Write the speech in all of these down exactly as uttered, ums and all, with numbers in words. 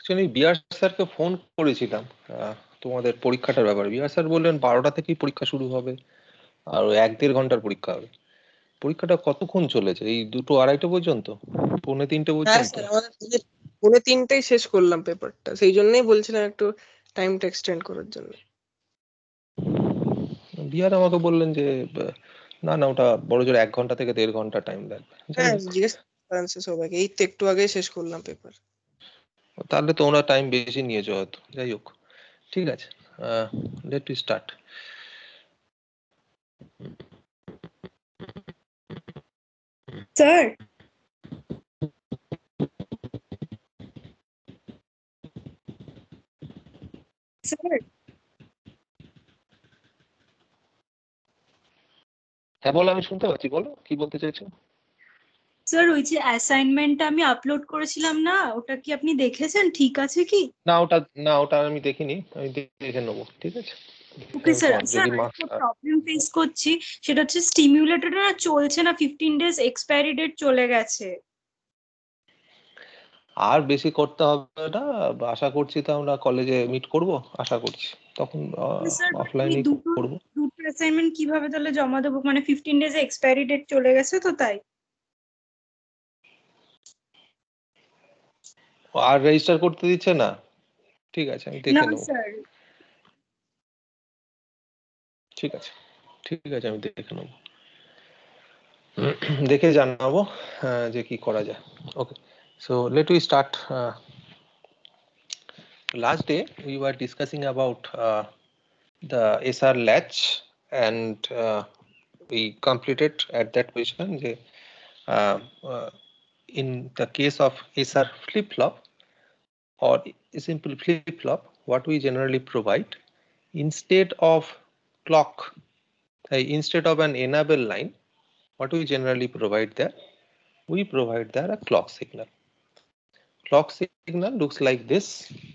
Actually BR স্যারকে phone করেছিলাম তোমাদের পরীক্ষাটার ব্যাপারে। বিআর স্যার বললেন বারোটা থেকেই পরীক্ষা শুরু হবে, আর এক দেড় ঘন্টার পরীক্ষা হবে। পরীক্ষাটা কতক্ষণ চলেছে? এই দুটো আড়াইটা পর্যন্ত, পৌনে তিনটে হ্যাঁ পর্যন্ত? স্যার, আমাদের পৌনে তিনটেই শেষ করলাম পেপারটা, সেই জন্যই বলছিলাম একটু টাইমটা এক্সটেন্ড করার জন্য। বিআর আমাকে বললেন যে না না, ওটা বড় জোর এক ঘন্টা থেকে দেড় ঘন্টা টাইম লাগবে। হ্যাঁ জিজ্ঞেস করেন সবাইকে, এই তো একটু আগে শেষ করলাম পেপার। তাহলে তোমরা টাইম বেশি নিয়েছো হয়তো। যাই হোক, ঠিক আছে, let to start. Sir, sir হ্যাঁ বলো, আমি শুনতে পাচ্ছি, বলো কি বলতে চাইছো। স্যার ওই যে অ্যাসাইনমেন্টটা আমি আপলোড করেছিলাম না, ওটা কি আপনি দেখেছেন? ঠিক আছে কি? না ওটা না ওটা আমি দেখিনি, আমি দেখে নেবো, ঠিক আছে। Okay sir. তোমার স্যার যদি মার্কস একটা প্রবলেম ফেস করছি, সেটা হচ্ছে স্টিমুলেটরটা না চলছে না, ফিফটিন ডেজ এক্সপায়ারি ডেট চলে গেছে। আর বেশি করতে হবে না, আশা করছি তো আমরা কলেজে মিট করব, আশা করছি তখন স্যার অফলাইনে দুটো করব। দুটো অ্যাসাইনমেন্ট কিভাবে তাহলে জমা দেবো? মানে ফিফটিন ডেজ এক্সপায়ারি ডেট চলে গেছে তো তাই। আর রেজিস্টার করতে দিচ্ছে না? ঠিক আছে, আমি দেখে না নেব। স্যার। ঠিক আছে ঠিক আছে, আমি দেখে নেব, দেখে জানাবো যে কি করা যায়। ওকে, so let we start. uh, last day we were discussing about uh, the S R latch, and uh, we completed at that position যে uh, uh, in the case of S R flip-flop or a simple flip-flop, what we generally provide instead of clock, uh, instead of an enable line, what we generally provide there, we provide there a clock signal. Clock signal looks like this,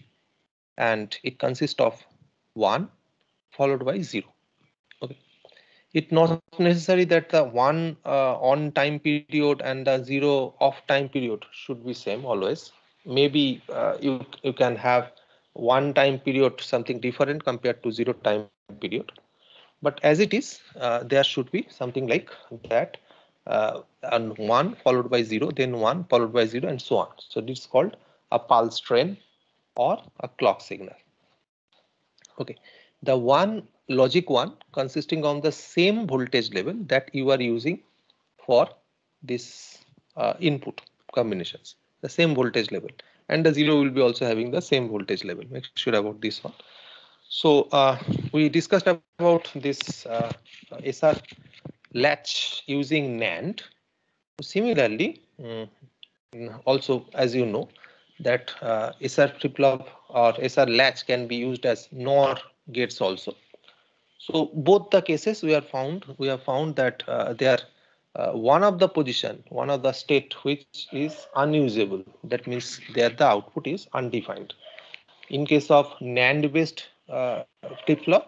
and it consists of one followed by zero. Okay, it's not necessary that the one uh, on time period and the zero off time period should be same always. Maybe uh, you you can have one time period something different compared to zero time period, but as it is, uh, there should be something like that, uh, and one followed by zero, then one followed by zero, and so on. So this is called a pulse train or a clock signal. Okay, the one logic one consisting of the same voltage level that you are using for this uh, input combinations, the same voltage level, and the zero will be also having the same voltage level. Make sure about this one. So uh, we discussed about this uh, S R latch using NAND. Similarly, um, also as you know that uh, S R flip-flop or S R latch can be used as NOR gates also. So both the cases we are found we have found that uh, they are uh, one of the position, one of the state which is unusable. That means there the output is undefined. In case of NAND based uh, flip-flop,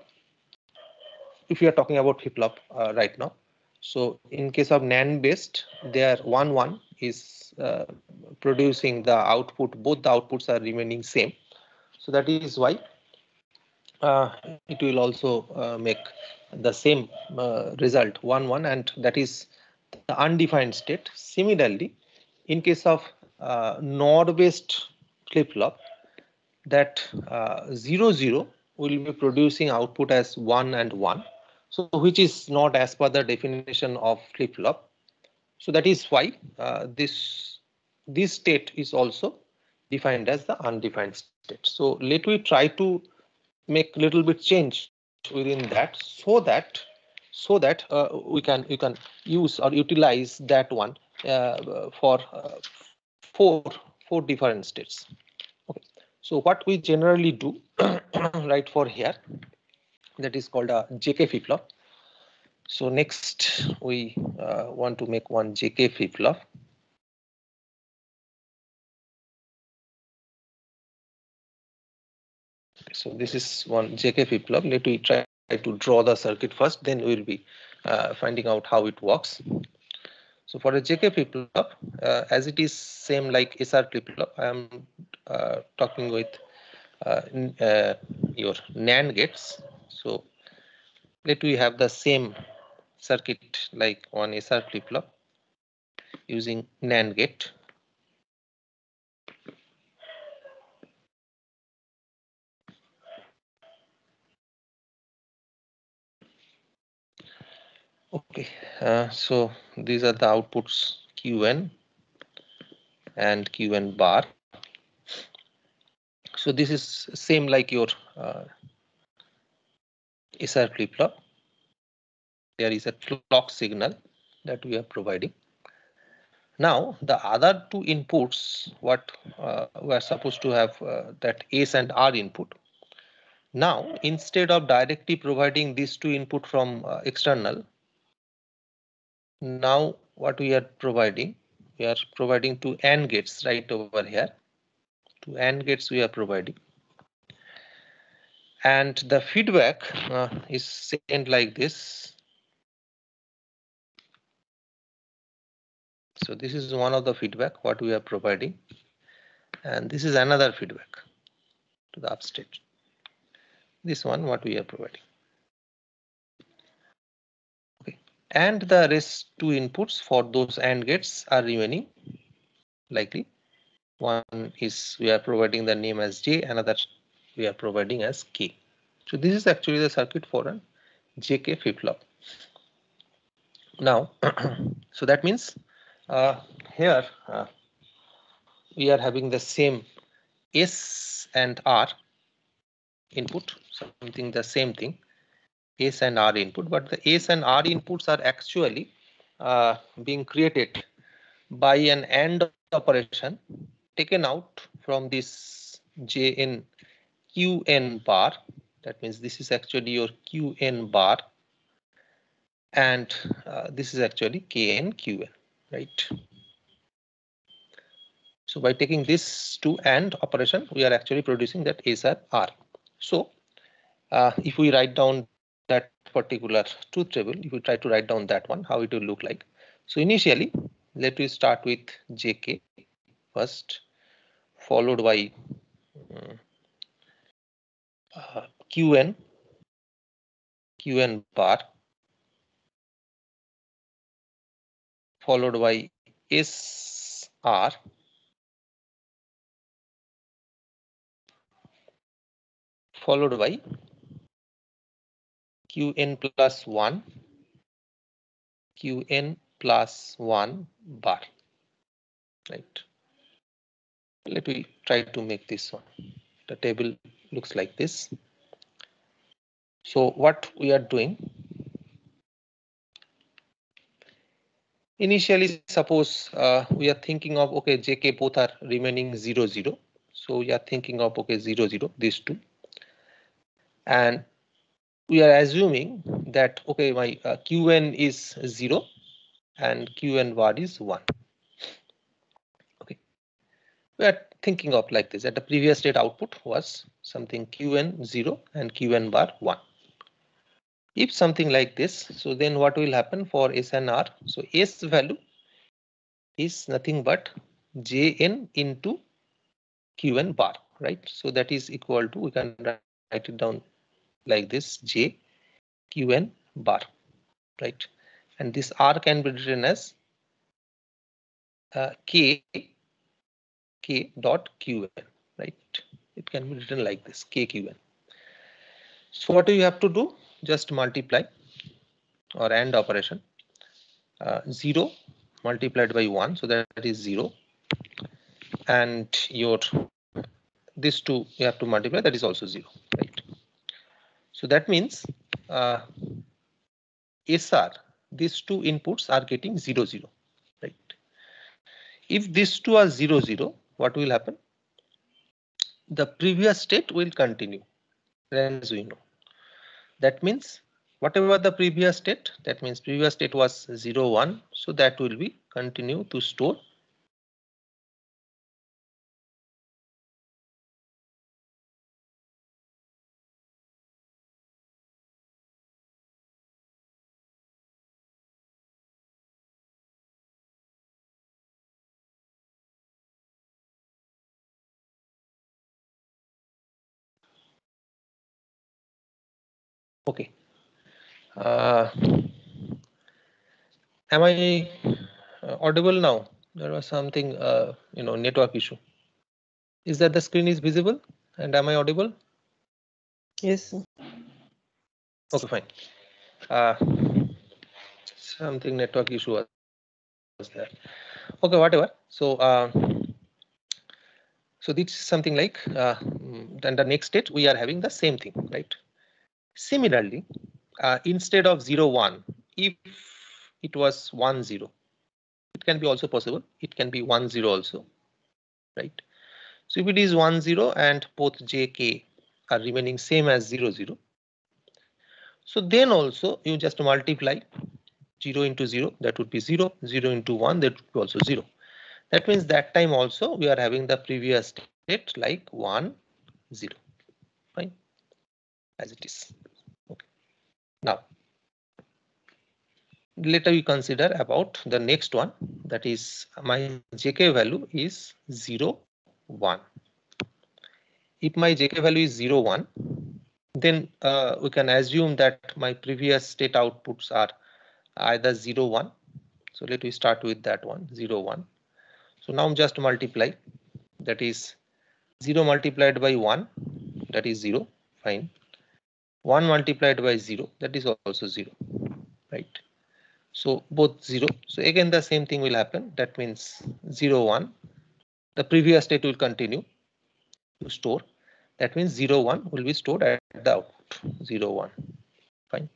if you are talking about flip-flop uh, right now, so in case of NAND based, there one one is uh, producing the output, both the outputs are remaining same. So that is why uh, it will also uh, make the same uh, result one one, and that is the undefined state. Similarly, in case of uh, NOR based flip-flop, that uh, zero zero will be producing output as one and one, so which is not as per the definition of flip-flop. So that is why uh, this this state is also defined as the undefined state. So let we try to make little bit change within that, so that so that uh, we can we can use or utilize that one uh, for uh, four four different states. Okay, so what we generally do right for here, that is called a J K flip-flop. So next we uh, want to make one J K flip-flop. So this is one J K flip-flop. Let me try to draw the circuit first, then we will be uh, finding out how it works. So for a J K flip-flop, uh, as it is same like S R flip-flop, I am uh, talking with uh, uh, your NAND gates. So let we have the same circuit like on S R flip-flop using NAND gate. Okay, uh, so these are the outputs Q N and Q N bar. So this is same like your uh, S R flip-flop. There is a clock signal that we are providing. Now the other two inputs, what uh, we are supposed to have uh, that S and R input. Now instead of directly providing these two input from uh, external, now what we are providing, we are providing two AND gates right over here. Two AND gates we are providing. And the feedback uh, is sent like this. So this is one of the feedback what we are providing. And this is another feedback to the upstate. This one what we are providing. Okay. And the rest two inputs for those AND gates are remaining likely. One is we are providing the name as J, another we are providing as K. So this is actually the circuit for an J K flip-flop. Now, so that means uh, here uh, we are having the same S and R input, something the same thing, S and R input, but the S and R inputs are actually uh, being created by an AND operation taken out from this J N Q N bar. That means this is actually your Q N bar, and uh, this is actually K N Q N, right? So by taking this to AND operation, we are actually producing that S R R. So uh, if we write down that particular truth table, if we try to write down that one, how it will look like. So initially, let me start with J K first, followed by um, uh, Q N, Q N bar, followed by S R, followed by Q N plus one, Q N plus one bar, right? Let me try to make this one. The table looks like this. So what we are doing, initially suppose uh, we are thinking of, okay, J K both are remaining zero zero. So we are thinking of, okay, zero zero, these two. And we are assuming that, okay, my uh, Q N is zero and Q N bar is one. Okay, we are thinking of like this, that the previous state output was something Q N zero and Q N bar one. If something like this, so then what will happen for S and R? So S value is nothing but J N into Q N bar, right? So that is equal to, we can write it down like this, J Q N bar, right? And this R can be written as uh, K K dot Q N, right? It can be written like this, K Q N. So what do you have to do? Just multiply or AND operation. Uh, zero multiplied by one, so that is zero. And your this two you have to multiply, that is also zero, right? So that means uh, S R, these two inputs are getting zero zero, right? If these two are zero zero, what will happen? The previous state will continue, as we know. That means whatever the previous state, that means previous state was zero one, so that will be continue to store Okay. Uh, am I uh, audible now? There was something, uh, you know, network issue. Is that the screen is visible and am I audible? Yes, sir. Okay, fine. Uh, something network issue was there. Okay, whatever. So, uh, so this is something like, uh, then the next state we are having the same thing, right? Similarly, uh, instead of zero one, if it was one zero, it can be also possible. It can be one zero also, right? So if it is one zero and both j, k are remaining same as zero zero, so then also you just multiply zero into zero, that would be zero, zero into one, that would be also zero. That means that time also we are having the previous state like one, zero, fine, as it is. Okay. Now, later we consider about the next one, that is my jk value is zero, one. If my jk value is zero, one, then uh, we can assume that my previous state outputs are either zero, one. So let me start with that one, zero, one. So now just multiply, that is zero multiplied by one, that is zero, fine. one multiplied by zero, that is also zero, right? So both zero. So again the same thing will happen. That means zero, one. The previous state will continue to store. That means zero, one will be stored at the output, zero, one, fine.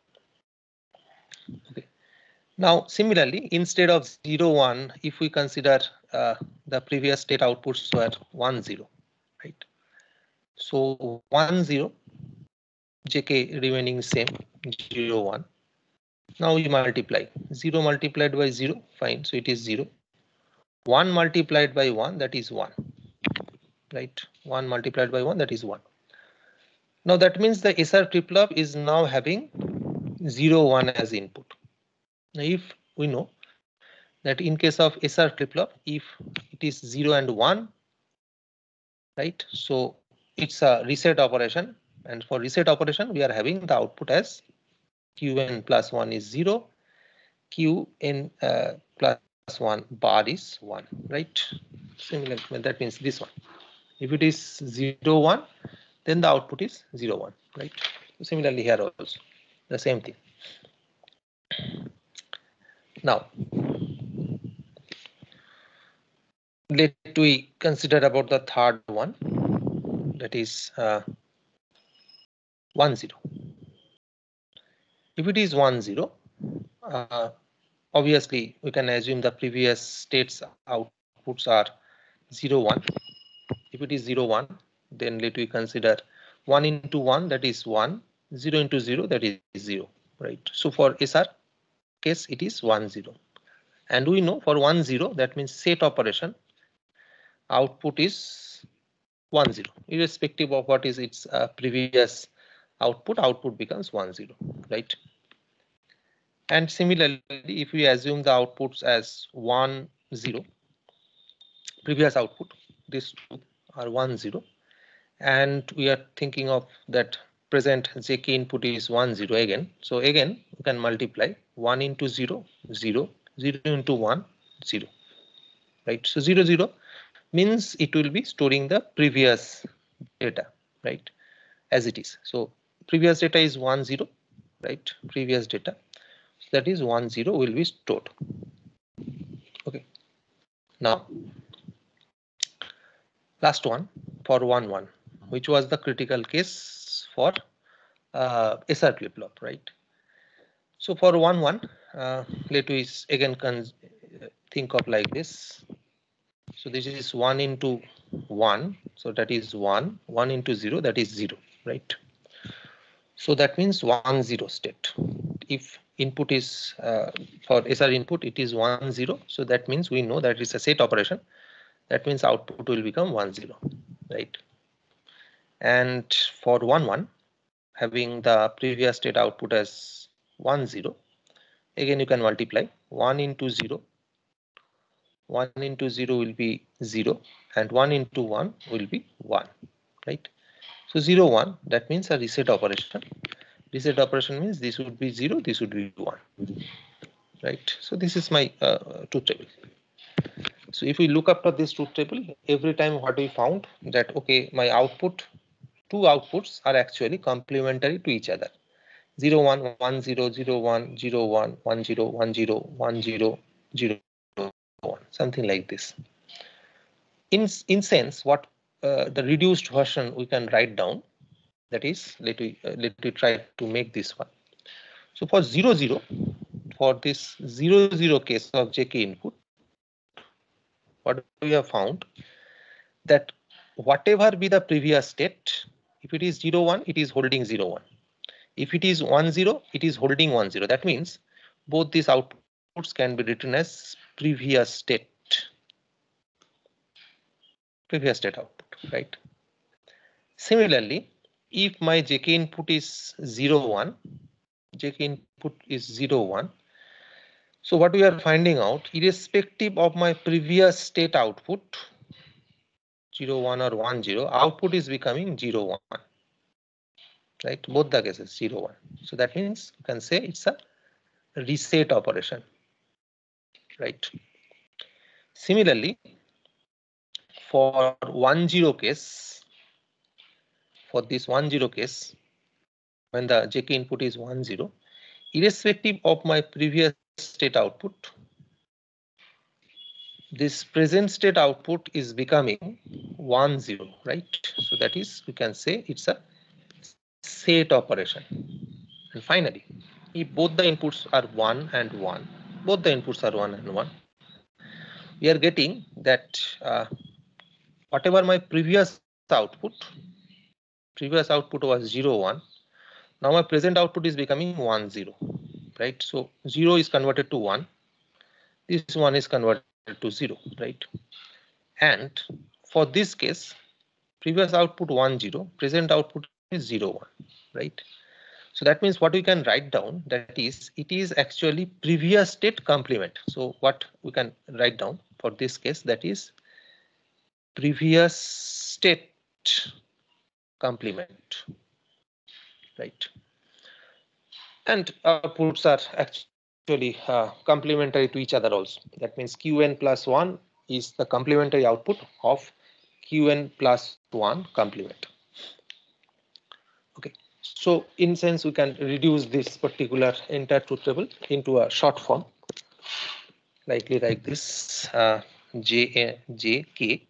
Okay. Now similarly, instead of zero, one, if we consider uh, the previous state outputs were one, zero, right? So one, zero, jk remaining same, zero, one. Now we multiply, zero multiplied by zero, fine, so it is zero. one multiplied by one, that is one, right? one multiplied by one, that is one. Now that means the S R flip-flop is now having zero, one as input. Now if we know that in case of S R flip-flop, if it is zero and one, right? So it's a reset operation, and for reset operation we are having the output as qn plus one is zero, qn uh, plus one bar is one, right? Similar, that means this one. If it is zero, one, then the output is zero, one, right? So similarly here also the same thing. Now let we consider about the third one, that is uh, one, zero. If it is one, zero, uh, obviously we can assume the previous states outputs are zero, one. If it is zero, one, then let we consider one into one, that is one, zero into zero, that is zero, right? So for S R case it is one, zero, and we know for one, zero, that means set operation output is one, zero, irrespective of what is its uh, previous output, output becomes one, zero, right? And similarly, if we assume the outputs as one, zero, previous output, these two are one, zero, and we are thinking of that present jk input is one, zero again. So again we can multiply one into zero, zero, zero into one, zero, right? So zero, zero means it will be storing the previous data, right, as it is. So previous data is one, zero, right? Previous data, that is one, zero will be stored. Okay. Now last one for one, one, which was the critical case for uh, S R flip-flop, right? So for one, one, uh, let us again think of like this. So this is one into one, so that is one, one into zero, that is zero, right? So that means one, zero state. If input is uh, for S R input, it is one, zero, so that means we know that it's a set operation. That means output will become one, zero, right? And for one, one, having the previous state output as one, zero, again you can multiply one into zero, one into zero will be zero, and one into one will be one, right? So zero, one, that means a reset operation. Reset operation means this would be zero, this would be one, right? So this is my uh, truth table. So if we look after this truth table, every time what we found that okay, my output, two outputs are actually complementary to each other. zero one one zero zero one zero one one zero one zero one zero zero one, something like this. In in sense, what uh, the reduced version we can write down. That is, let we uh, let we try to make this one. So for zero zero, for this zero zero case of J K input, what we have found that whatever be the previous state, if it is zero one, it is holding zero one. If it is one zero, it is holding one zero. That means both these outputs can be written as previous state, previous state output, right? Similarly, if my J K input is zero one, J K input is zero one. So what we are finding out, irrespective of my previous state output, zero one or one zero, output is becoming zero one, right? Both the cases zero one. So that means you can say it's a reset operation, right? Similarly, for one zero case, for this one zero case, when the J K input is one zero, irrespective of my previous state output, this present state output is becoming one zero, right? So that is, we can say it's a set operation. And finally, if both the inputs are one and one, both the inputs are one and one, we are getting that uh, whatever my previous output, previous output was zero one, now my present output is becoming one zero, right? So zero is converted to one, this one is converted to zero, right? And for this case, previous output one zero, present output is zero one, right? So that means what we can write down, that is, it is actually previous state complement. So what we can write down for this case, that is previous state complement, right? And outputs are actually uh, complementary to each other also. That means Qn plus one is the complementary output of Qn plus one complement. Okay, so in sense we can reduce this particular entire truth table into a short form, likely like this: uh, J, J K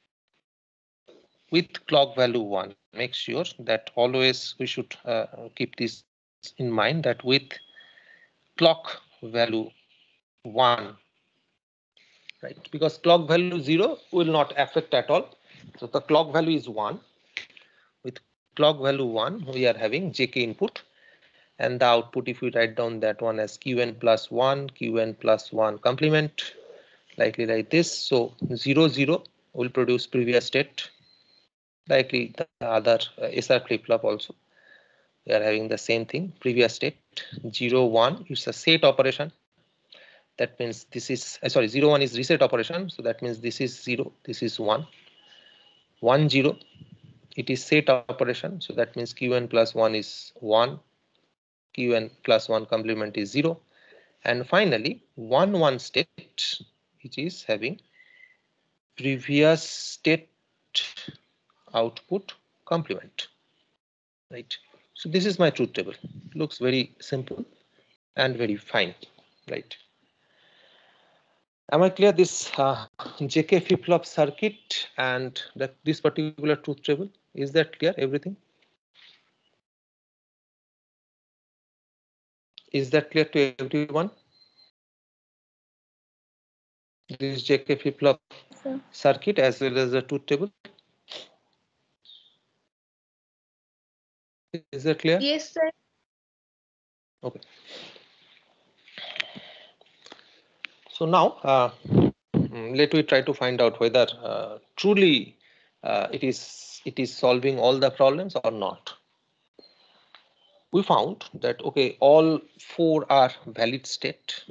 with clock value one. Make sure that always we should uh, keep this in mind, that with clock value one, right? Because clock value zero will not affect at all. So the clock value is one. With clock value one, we are having J K input, and the output, if we write down that one as Qn plus one, Qn plus one complement, likely like this. So zero zero will produce previous state, likely the other uh, S R flip flop also. We are having the same thing, previous state. Zero one, it's a set operation. That means this is uh, sorry, zero one is reset operation. So that means this is zero, this is one. One zero, it is set operation. So that means Qn plus one is one. Qn plus one complement is zero. And finally, one one state, which is having previous state output complement, right? So this is my truth table. Looks very simple and very fine, right? Am I clear? This uh, J K flip-flop circuit and that this particular truth table, is that clear? Everything? Is that clear to everyone? This J K flip-flop circuit as well as the truth table. Is that clear? Yes, sir. Okay. So now uh, let me try to find out whether uh, truly uh, it is it is solving all the problems or not. We found that okay, all four are valid state.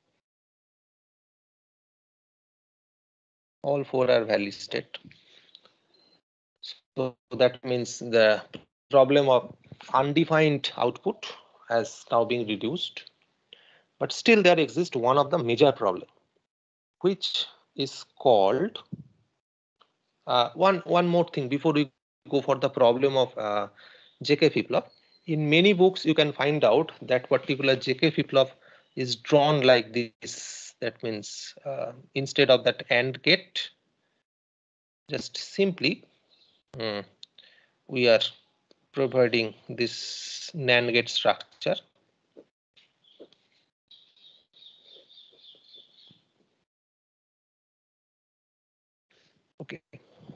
All four are valid state. So that means the problem of undefined output has now been reduced, but still there exists one of the major problem, which is called uh, one one more thing before we go for the problem of uh, J K flip-flop. In many books, you can find out that particular J K flip-flop is drawn like this. That means uh, instead of that AND gate, just simply um, we are providing this NAND gate structure. Okay.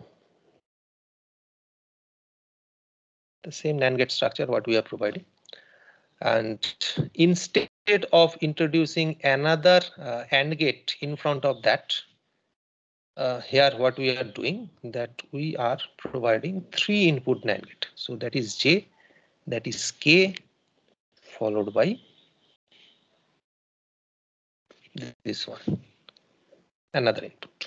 The same NAND gate structure what we are providing. And instead of introducing another uh, AND gate in front of that, uh, here what we are doing that we are providing three input NAND gate. So that is J, that is K, followed by this one, another input.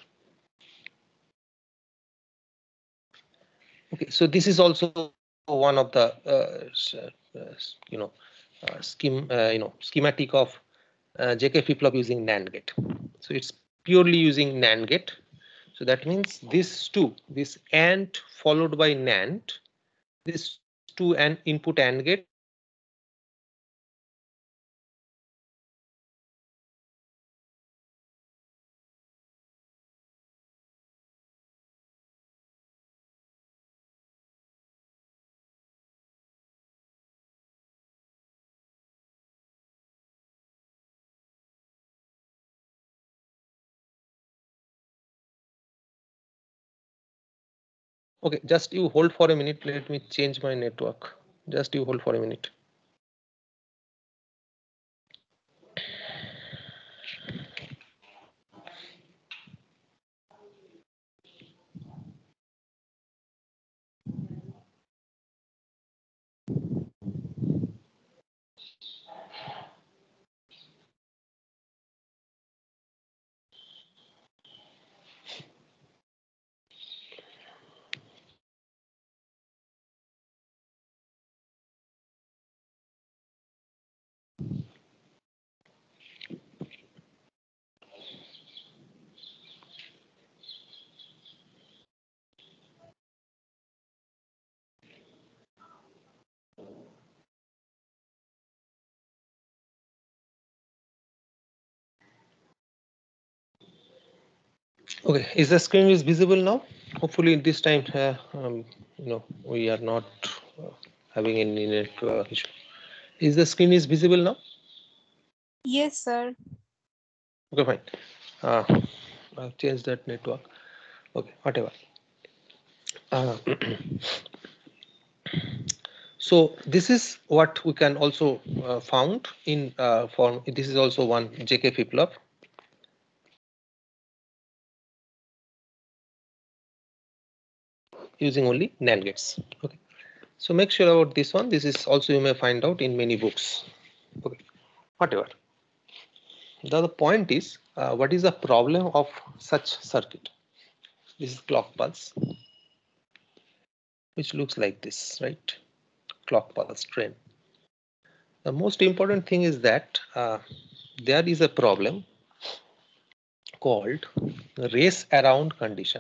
Okay, so this is also one of the uh, uh, you know uh, scheme uh, you know schematic of uh, J K flip-flop using NAND gate. So it's purely using NAND gate. So that means this two, this AND followed by NAND, this two and input AND gate. Okay, just you hold for a minute. Let me change my network. Just you hold for a minute. Okay, is the screen is visible now? Hopefully this time, uh, um, you know, we are not uh, having any network issue. Is the screen is visible now? Yes, sir. Okay, fine. Uh, I'll change that network. Okay, whatever. Uh, so this is what we can also uh, found in uh, form. This is also one J K flip-flop. Using only NAND gates. Okay, so make sure about this one. This is also you may find out in many books. Okay, whatever. The other point is uh, what is the problem of such circuit? This is clock pulse, which looks like this, right? Clock pulse train. The most important thing is that uh, there is a problem called race around condition.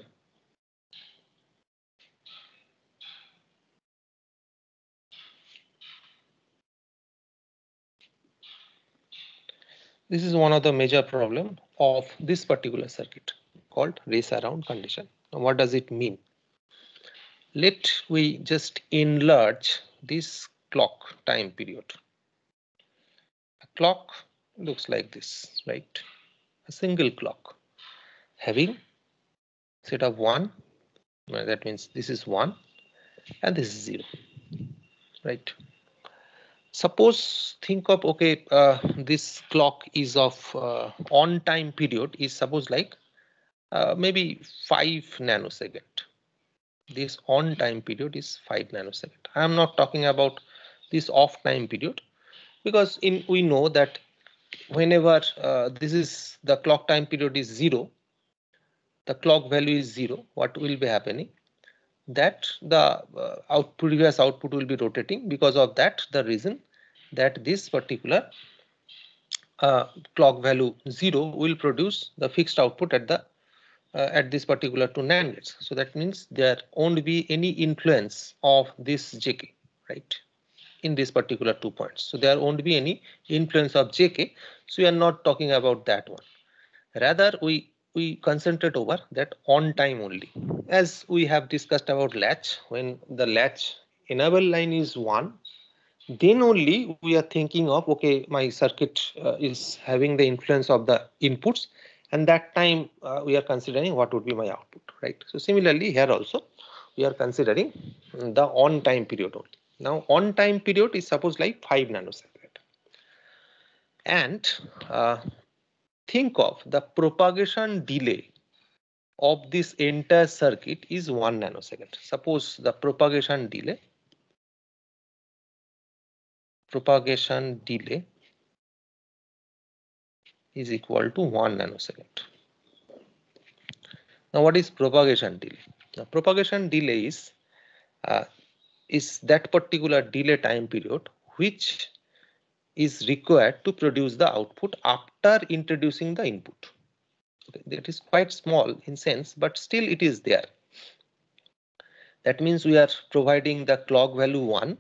This is one of the major problem of this particular circuit called race around condition. Now, what does it mean? Let we just enlarge this clock time period. A clock looks like this, right? A single clock having set of one, that means this is one and this is zero, right? Suppose think of, okay, uh, this clock is of uh, on time period is suppose like uh, maybe five nanosecond. This on time period is five nanosecond. I am not talking about this off time period, because in we know that whenever uh, this is the clock time period is zero, the clock value is zero, what will be happening? that the uh, out previous output will be rotating. Because of that, the reason that this particular uh, clock value zero will produce the fixed output at the uh, at this particular two NAND gates. So that means there won't be any influence of this J K, right, in this particular two points. So there won't be any influence of J K. So we are not talking about that one. Rather, we we concentrate over that on time only. As we have discussed about latch, when the latch enable line is one, then only we are thinking of, okay, my circuit uh, is having the influence of the inputs, and that time uh, we are considering what would be my output, right? So similarly here also we are considering the on time period only. Now on time period is suppose like five nanosecond, and uh, think of the propagation delay of this entire circuit is one nanosecond. Suppose the propagation delay propagation delay is equal to one nanosecond. Now what is propagation delay? Now propagation delay is uh, is that particular delay time period which is required to produce the output after introducing the input. Okay, that is quite small in sense, but still it is there. That means we are providing the clock value one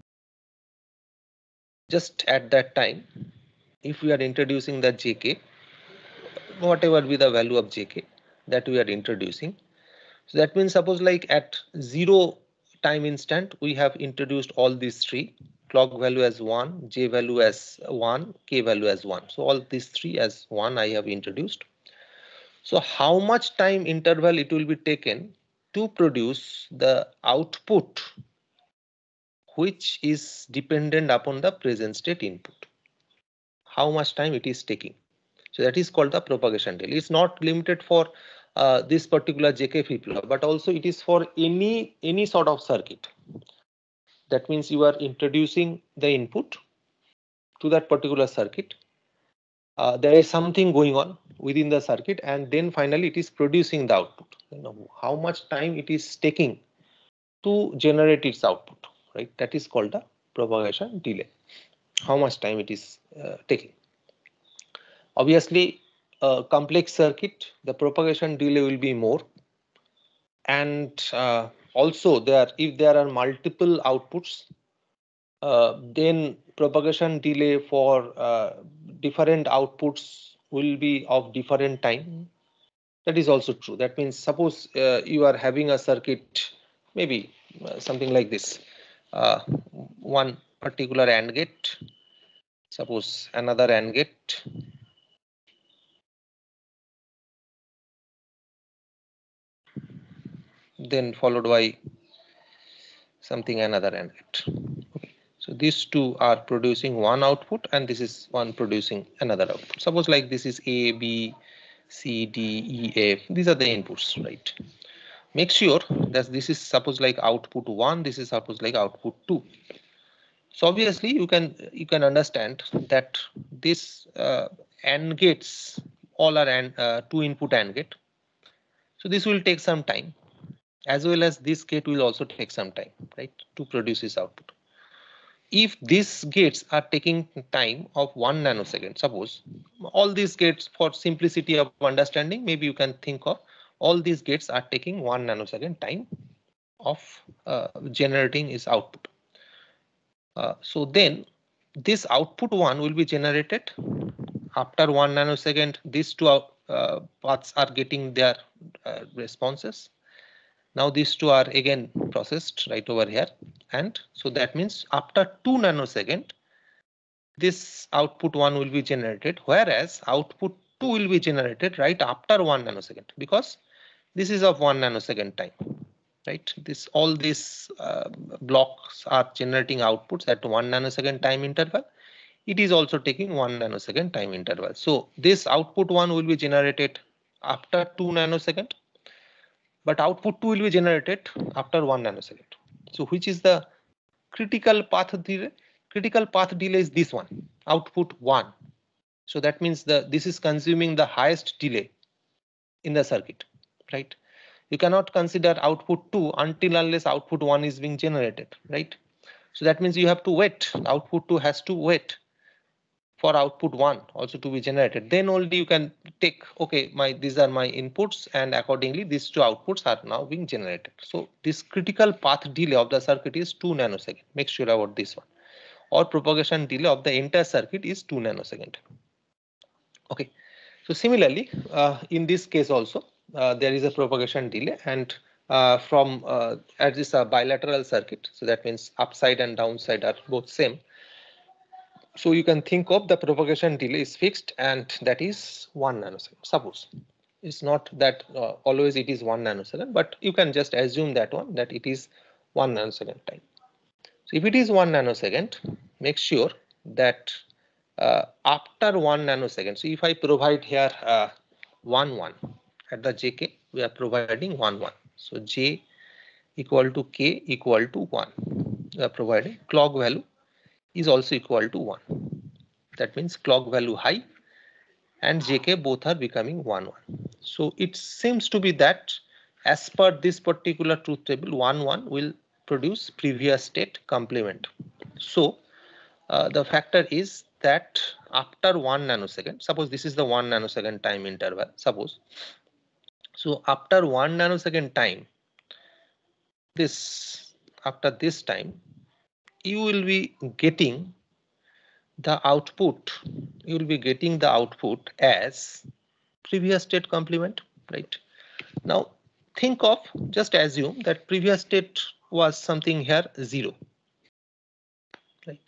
just at that time. If we are introducing the J K, whatever be the value of J K that we are introducing, so that means suppose like at zero time instant we have introduced all these three, clock value as one, J value as one, K value as one. So all these three as one I have introduced. So how much time interval it will be taken to produce the output which is dependent upon the present state input? How much time it is taking? So that is called the propagation delay. It's not limited for uh, this particular J K flip-flop, but also it is for any any sort of circuit. That means you are introducing the input to that particular circuit. Uh, there is something going on within the circuit, and then finally it is producing the output. You know, how much time it is taking to generate its output, right? That is called the propagation delay. How much time it is uh, taking. Obviously, a complex circuit, the propagation delay will be more. And uh, also there, if there are multiple outputs, uh, then propagation delay for uh, different outputs will be of different time. That is also true. That means suppose uh, you are having a circuit, maybe uh, something like this, uh, one particular AND gate, suppose another AND gate, then followed by something another AND gate. Okay. So these two are producing one output, and this is one producing another output. Suppose like this is A, B, C, D, E, F. These are the inputs, right? Make sure that this is suppose like output one, this is suppose like output two. So obviously you can you can understand that this uh, AND gates all are AND, uh, two input AND gate. So this will take some time, as well as this gate will also take some time, right, to produce this output. If these gates are taking time of one nanosecond, suppose all these gates, for simplicity of understanding, maybe you can think of all these gates are taking one nanosecond time of uh, generating its output. Uh, so then this output one will be generated after one nanosecond. These two uh, paths are getting their uh, responses. Now these two are again processed right over here, and so that means after two nanosecond this output one will be generated, whereas output two will be generated right after one nanosecond, because this is of one nanosecond time, right? This all these uh, blocks are generating outputs at one nanosecond time interval. It is also taking one nanosecond time interval. So this output one will be generated after two nanosecond, but output two will be generated after one nanosecond. So which is the critical path delay? Critical path delay is this one, output one. So that means the this is consuming the highest delay in the circuit, right? You cannot consider output two until unless output one is being generated, right? So that means you have to wait. Output two has to wait for output one also to be generated. Then only you can take, okay, my these are my inputs, and accordingly these two outputs are now being generated. So this critical path delay of the circuit is two nanosecond. Make sure about this one. Or propagation delay of the entire circuit is two nanosecond. Okay. So similarly, uh, in this case also, uh, there is a propagation delay, and uh, from uh, as this a bilateral circuit, so that means upside and downside are both same. So you can think of the propagation delay is fixed, and that is one nanosecond. Suppose it's not that uh, always it is one nanosecond, but you can just assume that one that it is one nanosecond time. So if it is one nanosecond, make sure that uh, after one nanosecond, so if I provide here uh, one one at the J K, we are providing one one. So J equal to K equal to one. We are providing clock value is also equal to one. That means clock value high and J K both are becoming one one. So it seems to be that as per this particular truth table, one one will produce previous state complement. So uh, the factor is that after one nanosecond, suppose this is the one nanosecond time interval, suppose. So after one nanosecond time, this after this time, you will be getting the output, you will be getting the output as previous state complement, right? Now think of, just assume that previous state was something here zero, right?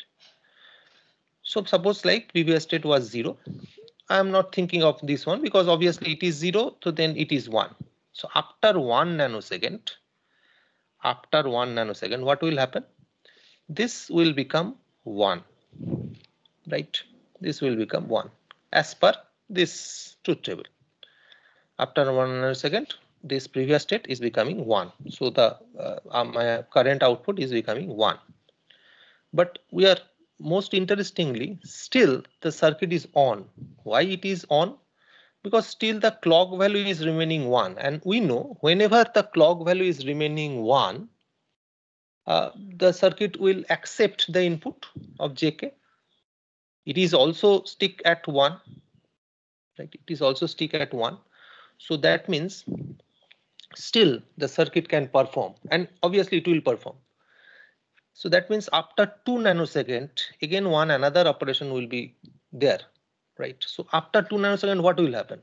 So suppose like previous state was zero. I am not thinking of this one because obviously it is zero, so then it is one. So after one nanosecond, after one nanosecond, what will happen? This will become one, right? This will become one as per this truth table. After one nanosecond, this previous state is becoming one. So the uh, my current output is becoming one. But we are most interestingly, still the circuit is on. Why it is on? Because still the clock value is remaining one, and we know whenever the clock value is remaining one, uh, the circuit will accept the input of J K. It is also stick at one, right? It is also stick at one. So that means still the circuit can perform, and obviously it will perform. So that means after two nanosecond, again one another operation will be there, right? So after two nanosecond, what will happen?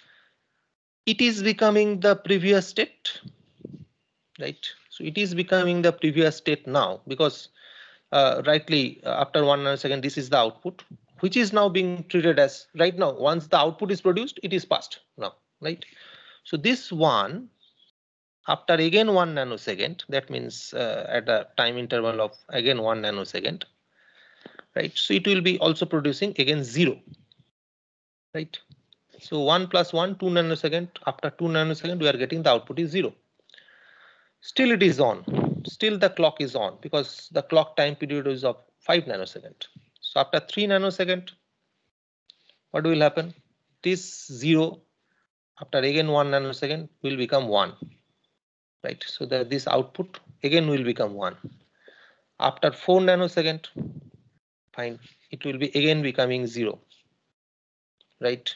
It is becoming the previous state, right? So it is becoming the previous state now, because uh, rightly uh, after one nanosecond, this is the output, which is now being treated as right now. Once the output is produced, it is passed now, right? So this one, after again one nanosecond, that means uh, at a time interval of again one nanosecond, right? So it will be also producing again zero, right? So one plus one, two nanosecond. After two nanosecond, we are getting the output is zero. Still it is on. Still the clock is on because the clock time period is of five nanosecond. So after three nanosecond, what will happen? This zero after again one nanosecond will become one, right? So that this output again will become one. After four nanosecond, fine, it will be again becoming zero, right?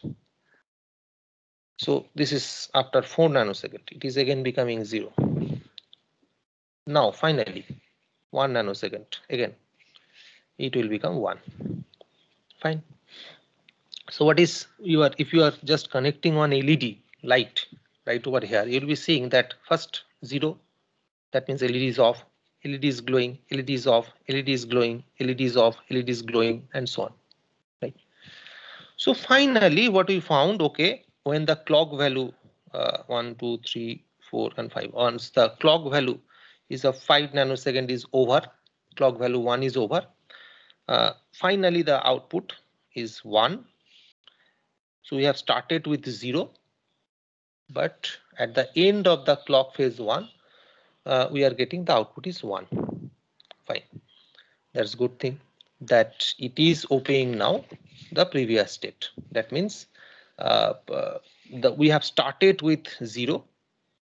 So this is after four nanosecond, it is again becoming zero. Now finally, one nanosecond, again, it will become one. Fine. So what is you are, if you are just connecting one L E D light right over here, you'll be seeing that first zero, that means L E D is off, L E D is glowing, L E D is off, L E D is glowing, L E D is off, L E D is glowing, and so on, right? So finally what we found, okay, when the clock value uh, one, two, three, four, and five, once the clock value is of five nanosecond is over, clock value one is over, uh, finally the output is one. So we have started with zero, but at the end of the clock phase one, uh, we are getting the output is one. Fine, that's good thing that it is obeying now the previous state. That means uh, uh, the, we have started with zero.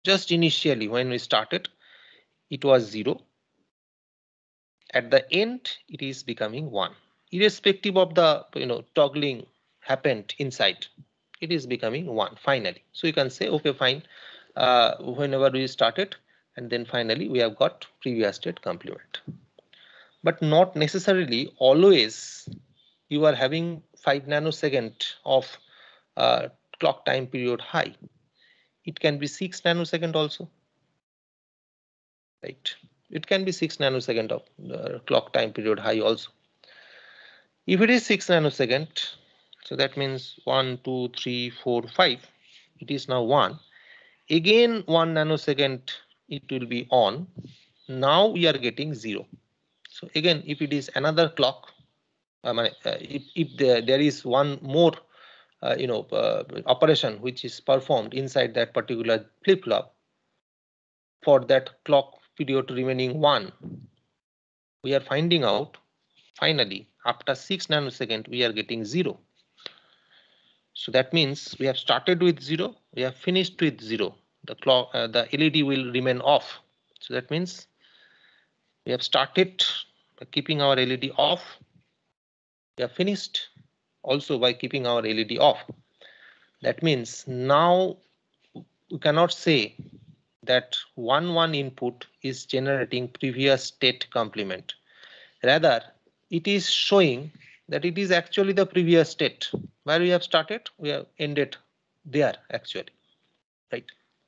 just initially when we started, it was zero. At the end, it is becoming one. Irrespective of the you know toggling happened inside, it is becoming one finally. So you can say, okay, fine. Uh, whenever we started, and then finally we have got previous state complement. But not necessarily always you are having five nanosecond of uh, clock time period high. It can be six nanosecond also, right? It can be six nanosecond of uh, clock time period high also. If it is six nanosecond, so that means one, two, three, four, five. It is now one. Again, one nanosecond it will be on. Now we are getting zero. So again, if it is another clock, I mean, uh, if, if there, there is one more uh, you know uh, operation which is performed inside that particular flip flop, for that clock period remaining one, we are finding out finally after six nanosecond we are getting zero. So that means we have started with zero, we have finished with zero. The clock, uh, the L E D will remain off. So that means we have started by keeping our L E D off. We have finished also by keeping our L E D off. That means now we cannot say that one one input is generating previous state complement. Rather, it is showing that it is actually the previous state. Where we have started, we have ended there actually, right?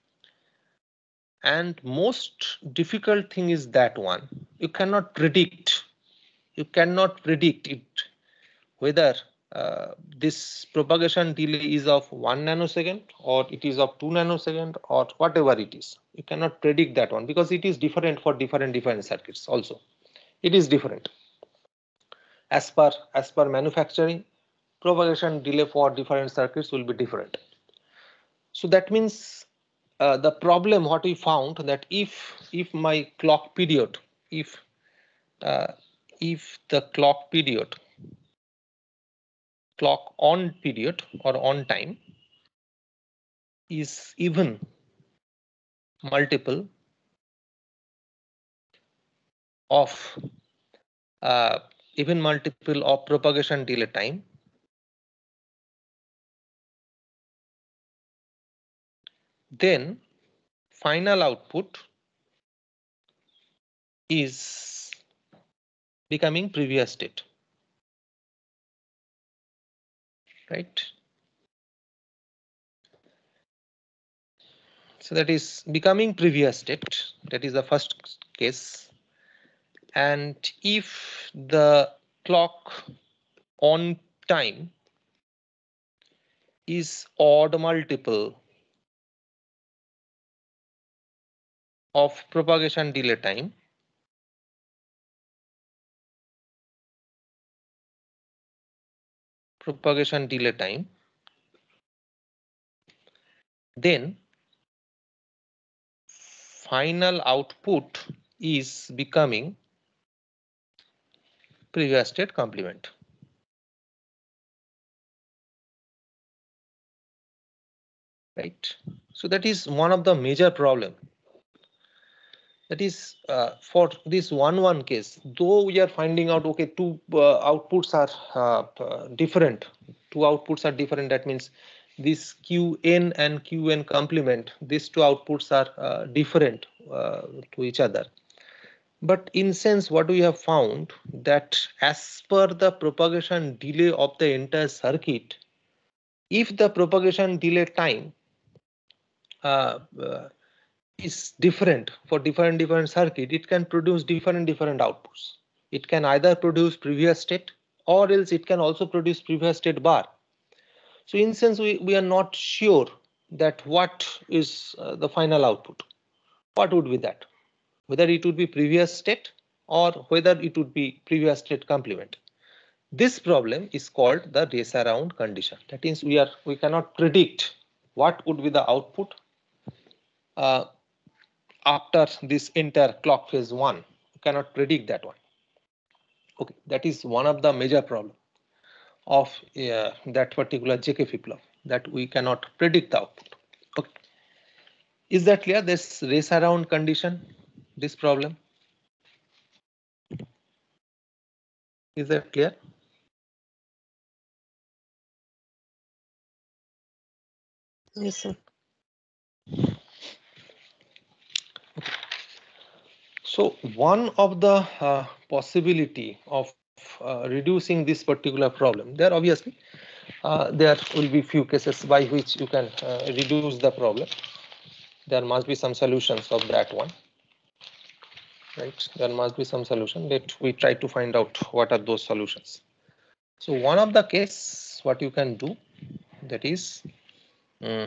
And most difficult thing is that one. You cannot predict. You cannot predict it whether uh, this propagation delay is of one nanosecond or it is of two nanosecond or whatever it is. You cannot predict that one because it is different for different different circuits also. It is different. As per as per manufacturing, propagation delay for different circuits will be different. So that means uh, the problem what we found that if if my clock period, if uh, if the clock period, clock on period or on time is even multiple of uh, even multiple of propagation delay time, then final output is becoming previous state, right? So that is becoming previous state. That is the first case. And if the clock on time is odd multiple of propagation delay time, propagation delay time, then final output is becoming previous state complement. Right. So that is one of the major problem. That is uh, for this one one case, though we are finding out, okay, two uh, outputs are uh, different. Two outputs are different. That means this Q N and Q N complement, these two outputs are uh, different uh, to each other. But in sense, what we have found that as per the propagation delay of the entire circuit, if the propagation delay time uh, uh, is different for different different circuit, it can produce different different outputs. It can either produce previous state or else it can also produce previous state bar. So in sense, we, we are not sure that what is uh, the final output. What would be that? Whether it would be previous state or whether it would be previous state complement. This problem is called the race around condition. That means we are we cannot predict what would be the output uh, after this entire clock phase one. You cannot predict that one. Okay, that is one of the major problem of uh, that particular J K flip flop, that we cannot predict the output. Okay. Is that clear? This race around condition, this problem. Is that clear? Yes, sir. So one of the uh, possibility of uh, reducing this particular problem, there obviously uh, there will be few cases by which you can uh, reduce the problem. There must be some solutions of that one, right? There must be some solution. Let we try to find out what are those solutions. So one of the case what you can do, that is um,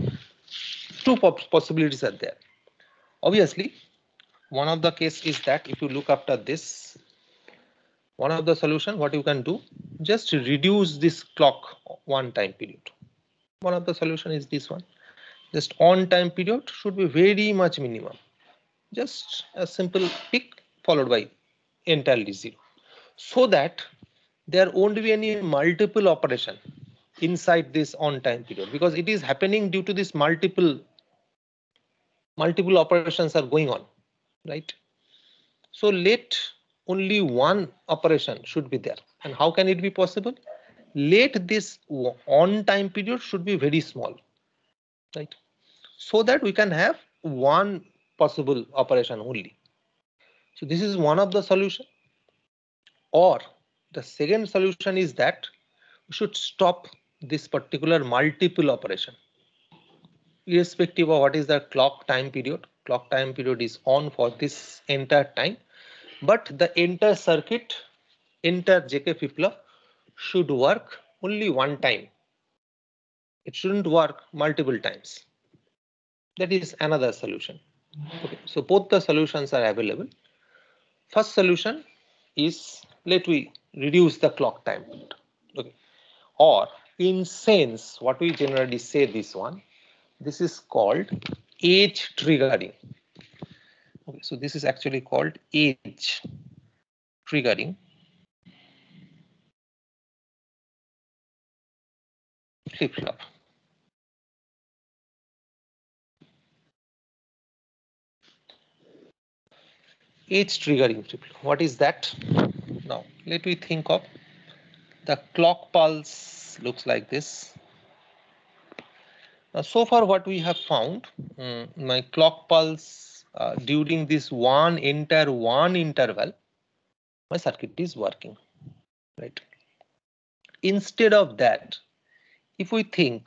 two possibilities are there. Obviously, one of the case is that if you look after this, one of the solution what you can do, just reduce this clock one time period. One of the solution is this one. Just on time period should be very much minimum. Just a simple peak followed by entirely zero, so that there won't be any multiple operation inside this on time period, because it is happening due to this multiple multiple operations are going on, right? So let only one operation should be there. And how can it be possible? Let this on time period should be very small, right? So that we can have one possible operation only. So this is one of the solution. Or the second solution is that we should stop this particular multiple operation, irrespective of what is the clock time period. Clock time period is on for this entire time, but the entire circuit, entire J K flip-flop should work only one time. It shouldn't work multiple times. That is another solution. Okay, so both the solutions are available. First solution is, let we reduce the clock time period. Okay, or in sense what we generally say this one, this is called edge triggering. Okay, so this is actually called edge triggering flip-flop. Edge triggering flip-flop. What is that? Now let me think of the clock pulse. Looks like this. Now, so far what we have found, um, my clock pulse uh, during this one entire one interval, my circuit is working, right? Instead of that, if we think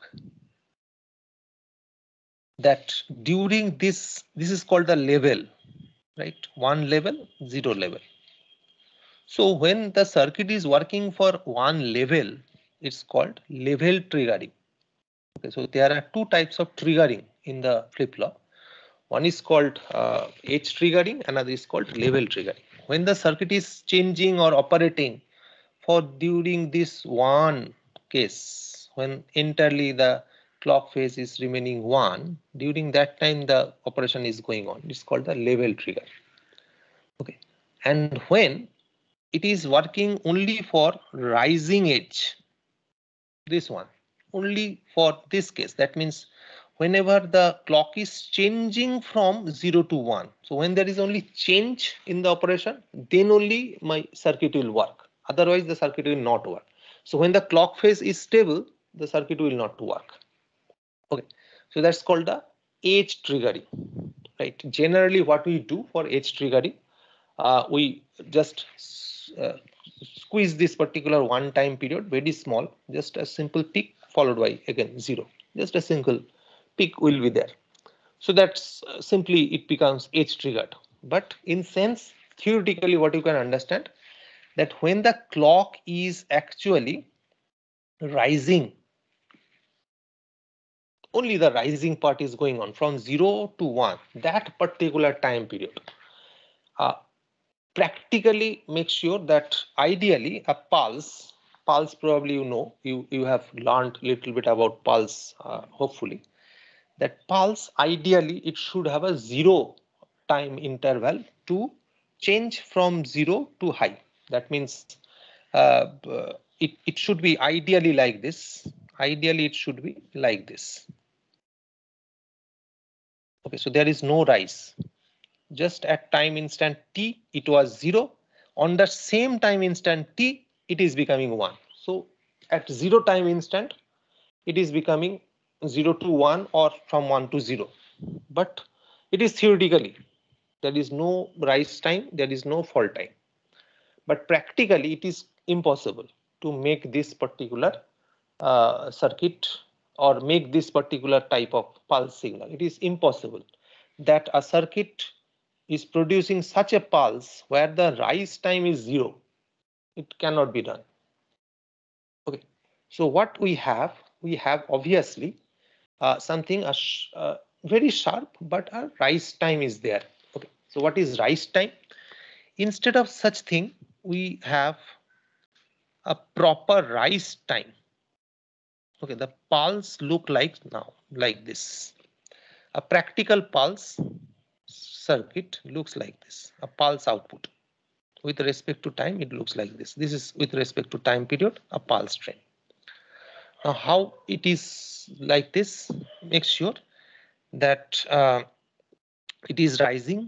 that during this, this is called the level, right? One level, zero level. So when the circuit is working for one level, it's called level triggering. Okay, so there are two types of triggering in the flip-flop. One is called uh, edge triggering, another is called level triggering. When the circuit is changing or operating for during this one case, when entirely the clock phase is remaining one, during that time the operation is going on. It's called the level trigger. Okay, and when it is working only for rising edge, this one, only for this case, that means whenever the clock is changing from zero to one, so when there is only change in the operation, then only my circuit will work. Otherwise the circuit will not work. So when the clock phase is stable, the circuit will not work. Okay, so that's called the edge triggering, right? Generally what we do for edge triggering, uh, we just uh, squeeze this particular one time period very small, just a simple peak followed by again zero, just a single peak will be there. So that's uh, simply it becomes edge triggered. But in sense, theoretically what you can understand, that when the clock is actually rising, only the rising part is going on from zero to one, that particular time period, uh, practically make sure that ideally a pulse, pulse probably you know, you, you have learned a little bit about pulse, uh, hopefully. That pulse ideally it should have a zero time interval to change from zero to high. That means uh, it, it should be ideally like this. Ideally it should be like this. Okay, so there is no rise. Just at time instant t, it was zero. On the same time instant t, it is becoming one. So at zero time instant, it is becoming zero to one or from one to zero. But it is theoretically, there is no rise time, there is no fall time. But practically, it is impossible to make this particular uh, circuit or make this particular type of pulse signal. It is impossible that a circuit is producing such a pulse where the rise time is zero. It cannot be done. Okay, so what we have, we have obviously uh, something a sh uh, very sharp, but a rise time is there. Okay, so what is rise time? Instead of such thing, we have a proper rise time. Okay, the pulse look like now like this. A practical pulse circuit looks like this. A pulse output with respect to time, it looks like this. This is with respect to time period, a pulse train. Now, how it is like this? Make sure that uh, it is rising,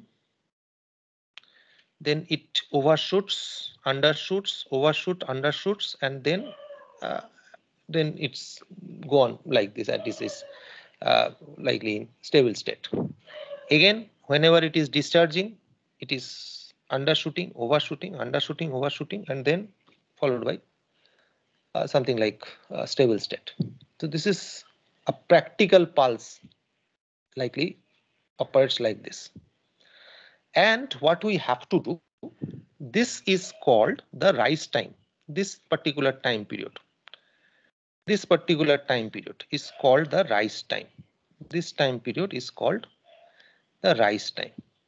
then it overshoots, undershoots, overshoot, undershoots, and then uh, then it's gone like this, and this is uh, likely in stable state. Again, whenever it is discharging, it is undershooting, overshooting, undershooting, overshooting, and then followed by uh, something like uh, stable state. So this is a practical pulse, likely operates like this. And what we have to do, this is called the rise time, this particular time period. This particular time period is called the rise time. This time period is called the rise time.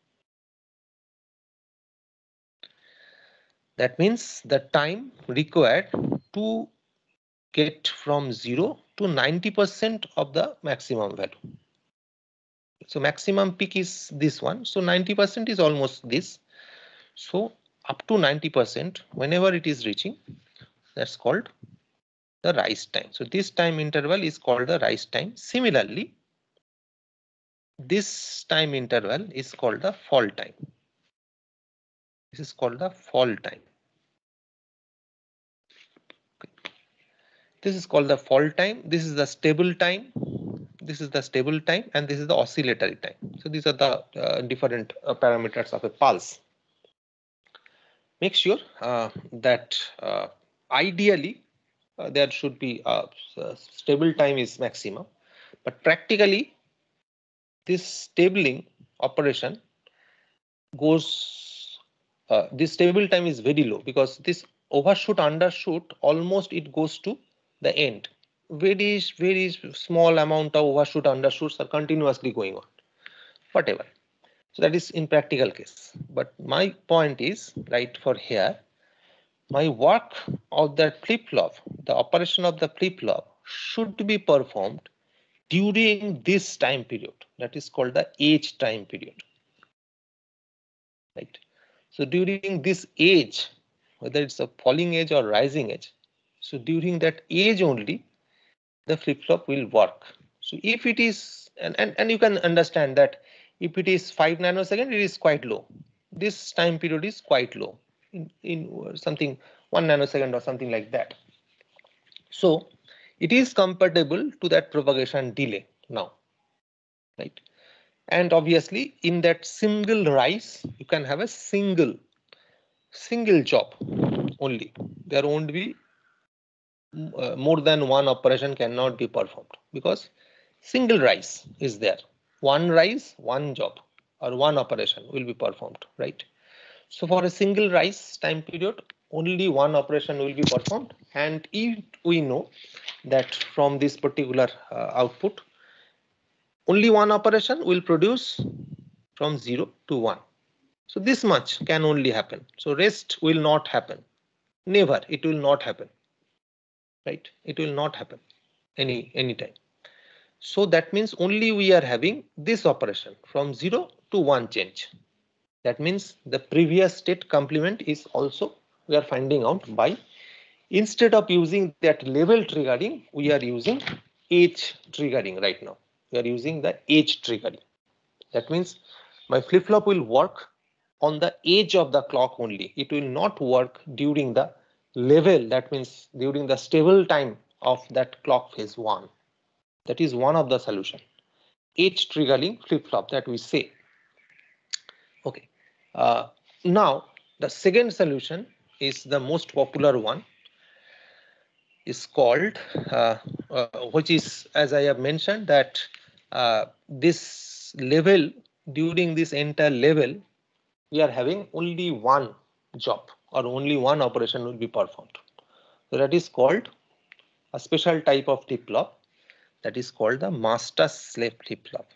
That means the time required to get from zero to ninety percent of the maximum value. So maximum peak is this one. So ninety percent is almost this. So up to ninety percent, whenever it is reaching, that's called the rise time. So this time interval is called the rise time. Similarly, this time interval is called the fall time. This is called the fall time. Okay. This is called the fall time. This is the stable time. This is the stable time, and this is the oscillatory time. So these are the uh, different uh, parameters of a pulse. Make sure uh, that uh, ideally uh, there should be a, a stable time is maximum, but practically this stabling operation goes, uh, this stable time is very low because this overshoot undershoot almost it goes to the end. Very very small amount of overshoot undershoots are continuously going on, whatever. So that is in practical case. But my point is right for here, my work of that flip-flop, the operation of the flip-flop should be performed during this time period. That is called the age time period. Right. So during this age, whether it's a falling edge or rising edge, so during that age only, the flip-flop will work. So if it is, and, and, and you can understand that if it is five nanosecond, it is quite low. This time period is quite low in, in something one nanosecond or something like that. So it is compatible to that propagation delay now, right? And obviously in that single rise, you can have a single, single job only. There won't be uh, more than one operation cannot be performed because single rise is there. One rise, one job or one operation will be performed, right? So for a single rise time period, only one operation will be performed. And if we know that from this particular uh, output, only one operation will produce from zero to one. So this much can only happen. So rest will not happen. Never, it will not happen. Right? It will not happen any any time. So that means only we are having this operation from zero to one change. That means the previous state complement is also we are finding out by, instead of using that level triggering, we are using age triggering right now. We are using the age triggering. That means my flip-flop will work on the edge of the clock only. It will not work during the level, that means during the stable time of that clock phase one. That is one of the solution. Edge triggering flip-flop that we say. Okay. Uh, now the second solution is the most popular one. Is called, uh, uh, which is, as I have mentioned, that uh, this level, during this entire level, we are having only one job or only one operation will be performed. So that is called a special type of flip-flop, that is called the master slave flip-flop.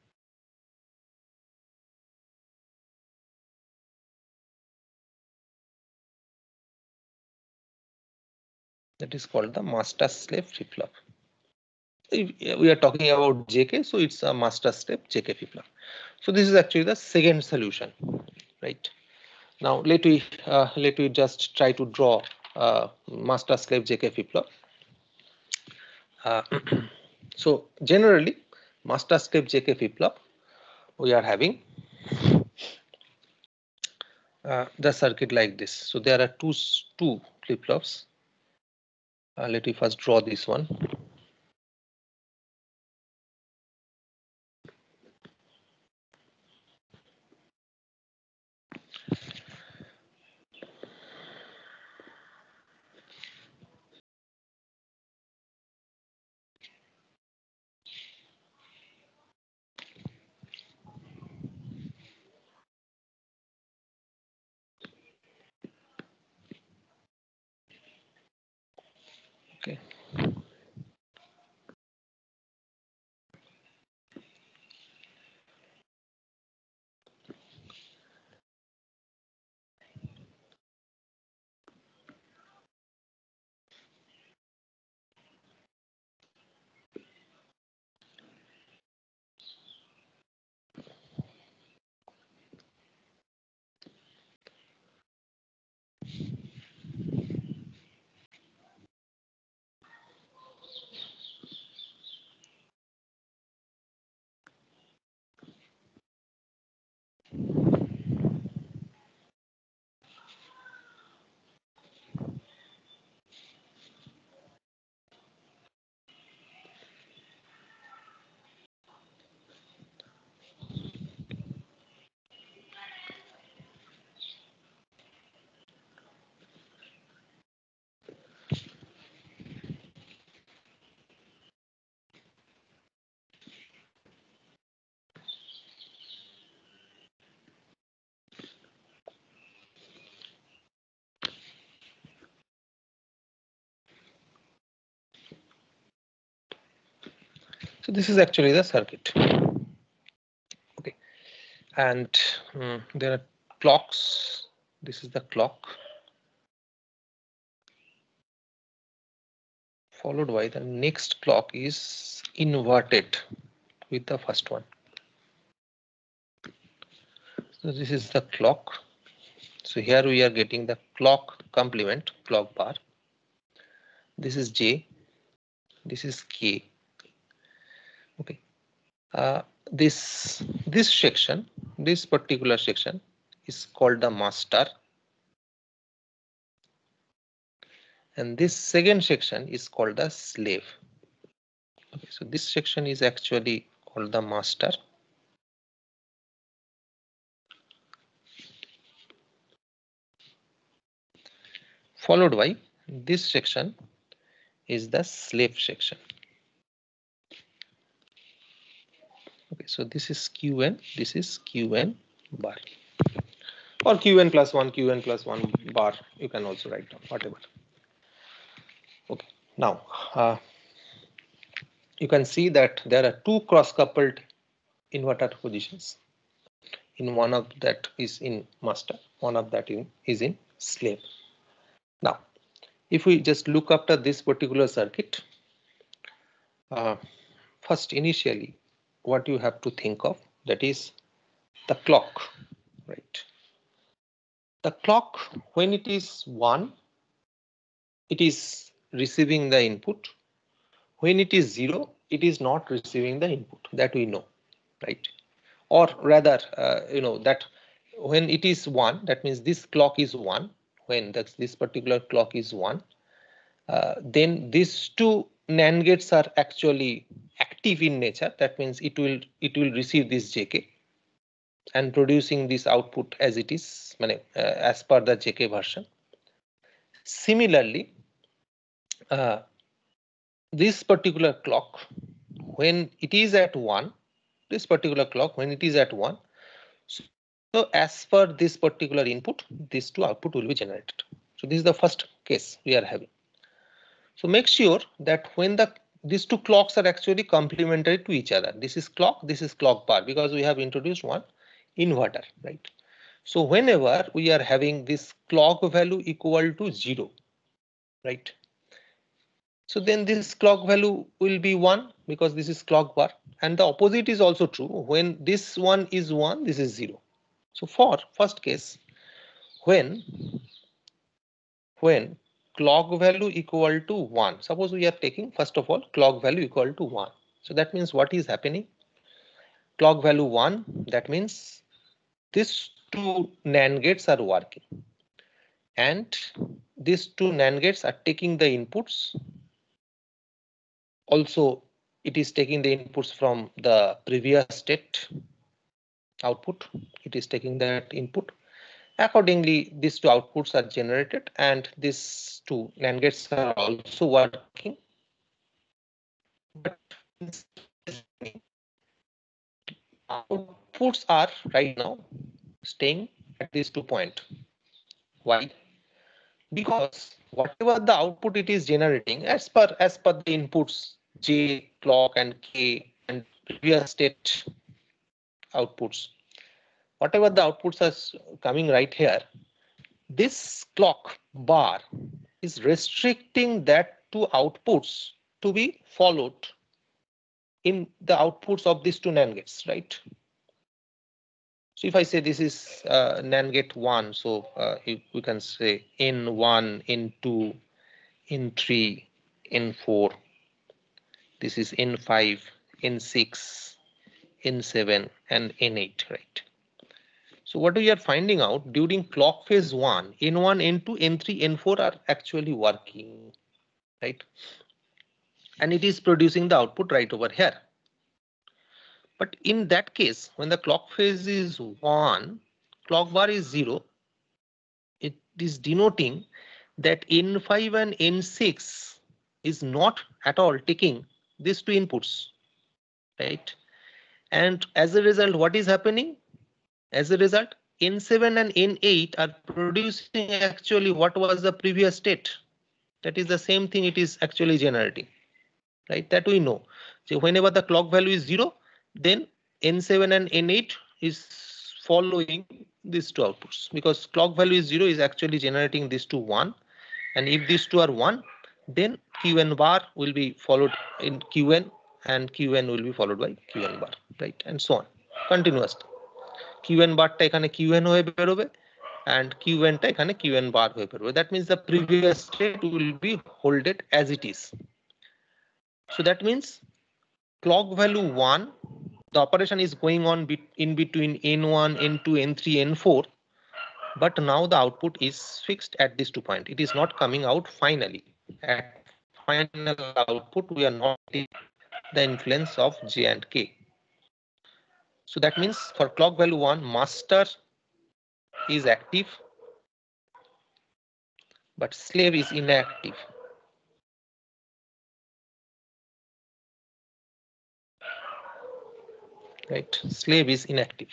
That is called the master slave flip-flop. We are talking about J K, so it's a master slave J K flip-flop. So this is actually the second solution, right? Now let we uh, let we just try to draw uh, master slave J K flip-flop. Uh, so generally, master slave J K flip-flop, we are having uh, the circuit like this. So there are two two flip-flops. Uh, let me first draw this one. Okay. So this is actually the circuit. Okay, and um, there are clocks. This is the clock, followed by the next clock is inverted with the first one. So this is the clock. So here we are getting the clock complement, clock bar. This is J, this is K. Okay. Uh, this this section, this particular section is called the master, and this second section is called the slave. Okay, so this section is actually called the master, followed by this section is the slave section. Okay, so this is Q N, this is Q N bar, or Q N plus one, Q N plus one bar, you can also write down, whatever. Okay, now uh, you can see that there are two cross-coupled inverter positions. In one of that is in master, one of that in, is in slave. Now, if we just look after this particular circuit, uh, first initially what you have to think of, that is the clock, right? The clock, when it is one, it is receiving the input. When it is zero, it is not receiving the input, that we know, right? or rather, uh, you know, that when it is one, that means this clock is one, when that's this particular clock is one, uh, then these two NAND gates are actually active in nature. That means it will it will receive this J K and producing this output as it is, uh, as per the J K version. Similarly, uh, this particular clock, when it is at one, this particular clock, when it is at one, so as per this particular input, these two output will be generated. So this is the first case we are having. So make sure that when the these two clocks are actually complementary to each other. This is clock, this is clock bar, because we have introduced one inverter, right? So whenever we are having this clock value equal to zero, right? So then this clock value will be one, because this is clock bar, and the opposite is also true. When this one is one, this is zero. So for first case, when when clock value equal to one, suppose we are taking first of all clock value equal to one. So that means what is happening? Clock value one, that means these two NAND gates are working, and these two NAND gates are taking the inputs. Also, it is taking the inputs from the previous state output. It is taking that input. Accordingly, these two outputs are generated, and these two NAND gates are also working. But outputs are right now staying at these two points. Why? Because whatever the output it is generating, as per as per the inputs J, clock, and K, and previous state outputs, whatever the outputs are coming right here, this clock bar is restricting that two outputs to be followed in the outputs of these two NAND gates, right? So if I say this is uh, NAND gate one, so uh, we can say N one, N two, N three, N four. This is N five, N six, N seven, and N eight, right? So what we are finding out during clock phase one, N one, N two, N three, N four are actually working, right? And it is producing the output right over here. But in that case, when the clock phase is one, clock bar is zero, it is denoting that N five and N six is not at all taking these two inputs, right? And as a result, what is happening? As a result, N seven and N eight are producing actually what was the previous state. That is the same thing it is actually generating, right? That we know. So whenever the clock value is zero, then N seven and N eight is following these two outputs, because clock value is zero is actually generating these two one. And if these two are one, then Q N bar will be followed in Q N, and Q N will be followed by Q N bar, right? And so on continuously. Q N bar ta ekhane Q N hoye berobe, and Q N ta ekhane Q N bar hoye berobe. That means the previous state will be holded as it is. So that means clock value one, the operation is going on in between N one, N two, N three, N four. But now the output is fixed at these two points. It is not coming out finally. At final output, we are not getting the influence of J and K. So that means for clock value one, master is active, but slave is inactive. Right, slave is inactive.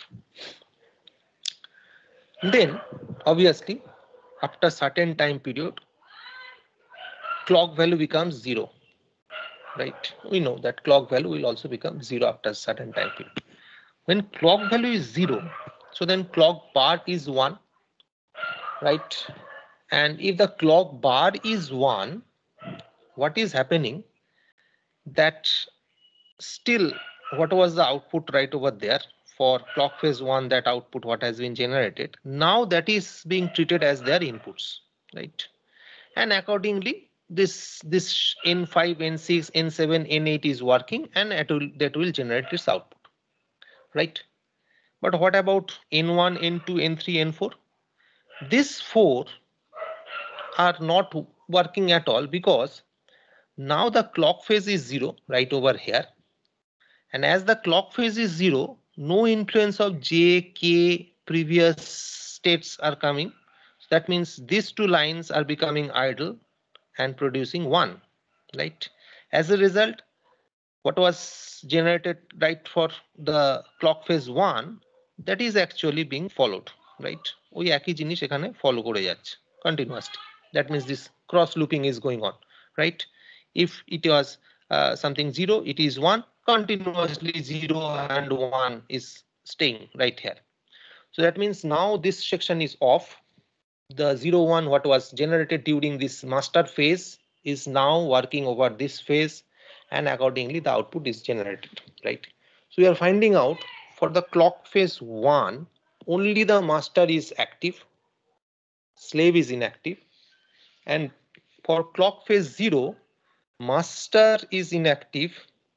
Then obviously after certain time period, clock value becomes zero, right? We know that clock value will also become zero after certain time period. When clock value is zero, so then clock bar is one, right? And if the clock bar is one, what is happening? That still what was the output right over there for clock phase one, that output what has been generated, now that is being treated as their inputs, right? And accordingly this this N five, N six, N seven, N eight is working, and it will, that will generate this output, right? But what about N one, N two, N three, N four? These four are not working at all because now the clock phase is zero right over here. And as the clock phase is zero, no influence of J, K previous states are coming. So that means these two lines are becoming idle and producing one, right? As a result, what was generated right for the clock phase one, that is actually being followed, right? ওই একই জিনিস এখানে follow করে যাচ্ছে continuously. That means this cross looping is going on, right? If it was uh, something zero, it is one, continuously zero and one is staying right here. So that means now this section is off. The zero one what was generated during this master phase is now working over this phase, and accordingly the output is generated, right? So we are finding out for the clock phase one, only the master is active, slave is inactive, and for clock phase zero, master is inactive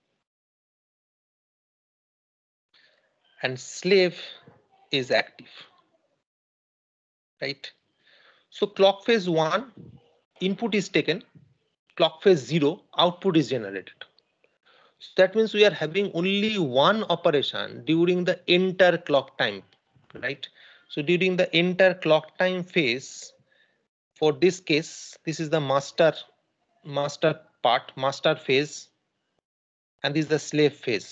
and slave is active, right? So clock phase one, input is taken, clock phase zero, output is generated. So that means we are having only one operation during the entire clock time, right? So during the entire clock time phase, for this case, this is the master master part, master phase, and this is the slave phase,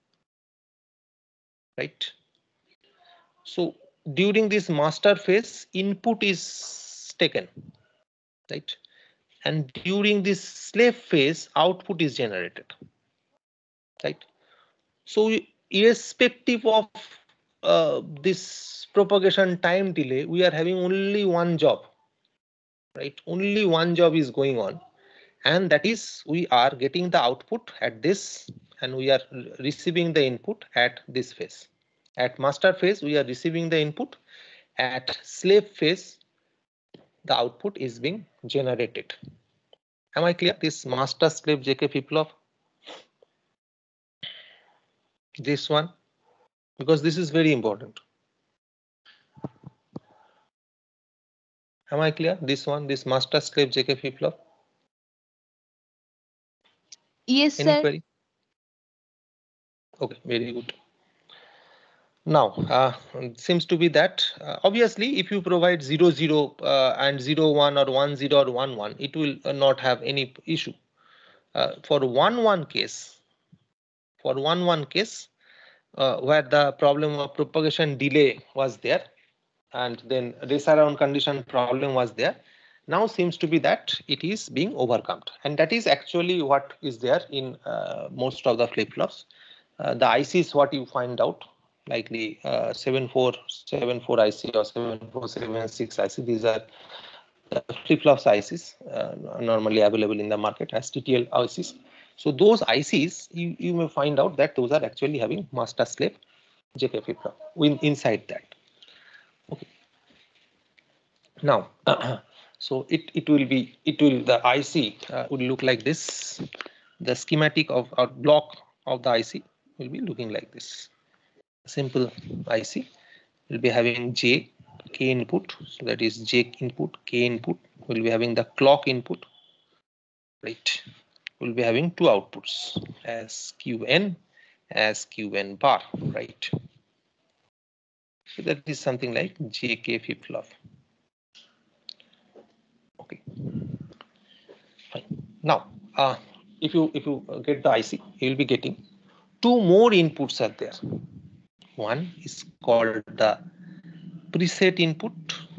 right? So during this master phase, input is taken, right? And during this slave phase, output is generated, right? So irrespective of uh, this propagation time delay, we are having only one job, right? Only one job is going on, and that is we are getting the output at this, and we are receiving the input at this phase. At master phase, we are receiving the input. At slave phase, the output is being generated. Am I clear? This master slave J K flip-flop, this one, because this is very important. Am I clear? This one, this master slave J K flip-flop. Yes, Any sir. query? Okay, very good. Now, uh, seems to be that uh, obviously, if you provide zero zero uh, and zero one or one zero or one one, it will uh, not have any issue. Uh, for one one case, for one one case uh, where the problem of propagation delay was there, and then race around condition problem was there, now seems to be that it is being overcome, and that is actually what is there in uh, most of the flip-flops. Uh, the I Cs what you find out, likely uh, seven four seven four I C or seven four seven six I C, these are the flip-flops I Cs uh, normally available in the market as T T L I Cs. So those I Cs, you, you may find out that those are actually having master slave J K flip-flop inside that. Okay. Now, so it, it will be, it will, the I C uh, will look like this. The schematic of our block of the I C will be looking like this. Simple I C will be having J, K input. So that is J input, K input. Will be having the clock input, right? We'll be having two outputs as Q N, as Q N bar, right? So that is something like J K flip-flop. Okay, fine. Now, uh, if you if you get the I C, you will be getting two more inputs are there. One is called the preset input,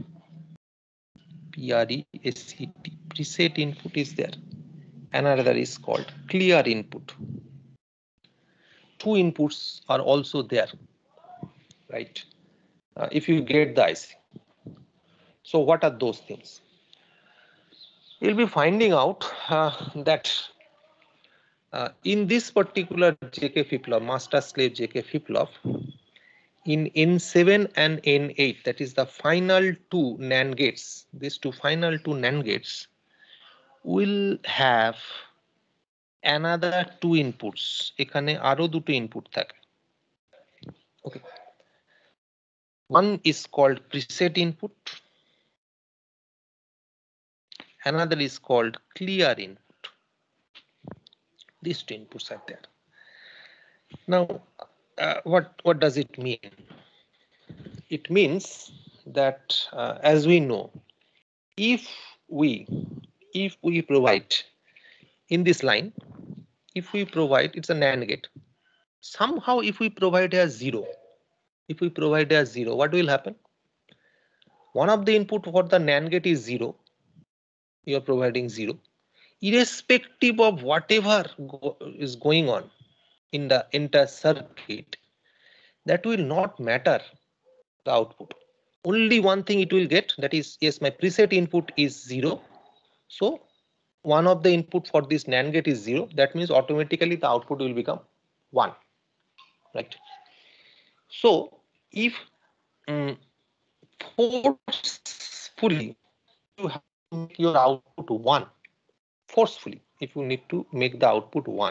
P R E S E T, preset input is there. Another is called clear input. Two inputs are also there, right? Uh, if you get the I C. So what are those things? You'll be finding out uh, that uh, in this particular J K flip-flop, master slave J K flip-flop, in N seven and N eight, that is the final two NAND gates, these two final two NAND gates will have another two inputs. এখানে আরো দুটো input থাকে. Okay. One is called preset input. Another is called clear input. These two inputs are there. Now, uh, what, what does it mean? It means that, uh, as we know, if we if we provide in this line, if we provide, it's a NAND gate. Somehow, if we provide a zero, if we provide a zero, what will happen? One of the input for the NAND gate is zero. You are providing zero, irrespective of whatever go, is going on in the entire circuit. That will not matter the output. Only one thing it will get, that is, yes, my preset input is zero. So one of the input for this NAND gate is zero. That means automatically the output will become one, right? So if um, forcefully you have to make your output one, forcefully, if you need to make the output one,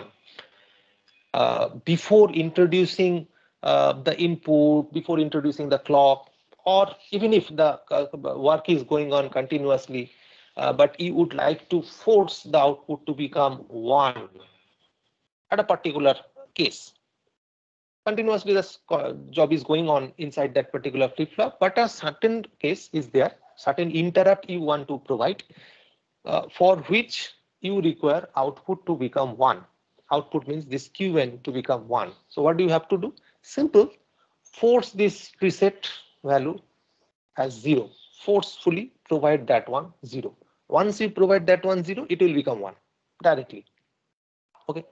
uh, before introducing uh, the input, before introducing the clock, or even if the uh, work is going on continuously, uh, but you would like to force the output to become one at a particular case. Continuously the job is going on inside that particular flip-flop, but a certain case is there, certain interrupt you want to provide, uh, for which you require output to become one. Output means this Q N to become one. So what do you have to do? Simple, force this preset value as zero. Forcefully provide that one zero. Once you provide that one zero, it will become one directly. Okay.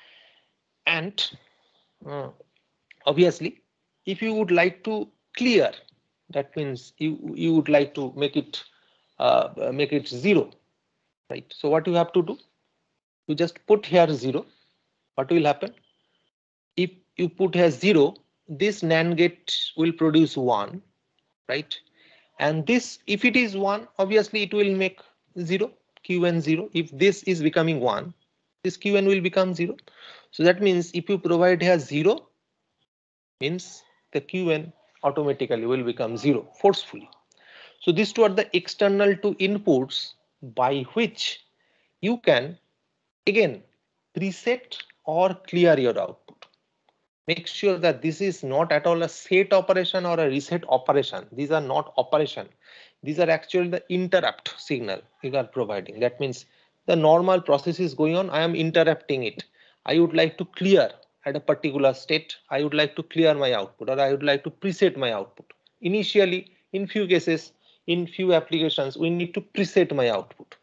And uh, obviously, if you would like to clear, that means you you would like to make it uh, make it zero, right? So what you have to do? You just put here zero. What will happen? If you put here zero, this NAND gate will produce one, right? And this, if it is one, obviously it will make zero, Q N zero. If this is becoming one, this Q N will become zero. So that means if you provide here zero, means the Q N automatically will become zero forcefully. So these two are the external two inputs by which you can again preset or clear your output. Make sure that this is not at all a set operation or a reset operation. These are not operation. These are actually the interrupt signal you are providing. That means the normal process is going on. I am interrupting it. I would like to clear at a particular state. I would like to clear my output, or I would like to preset my output. Initially, in few cases, in few applications, we need to preset my output.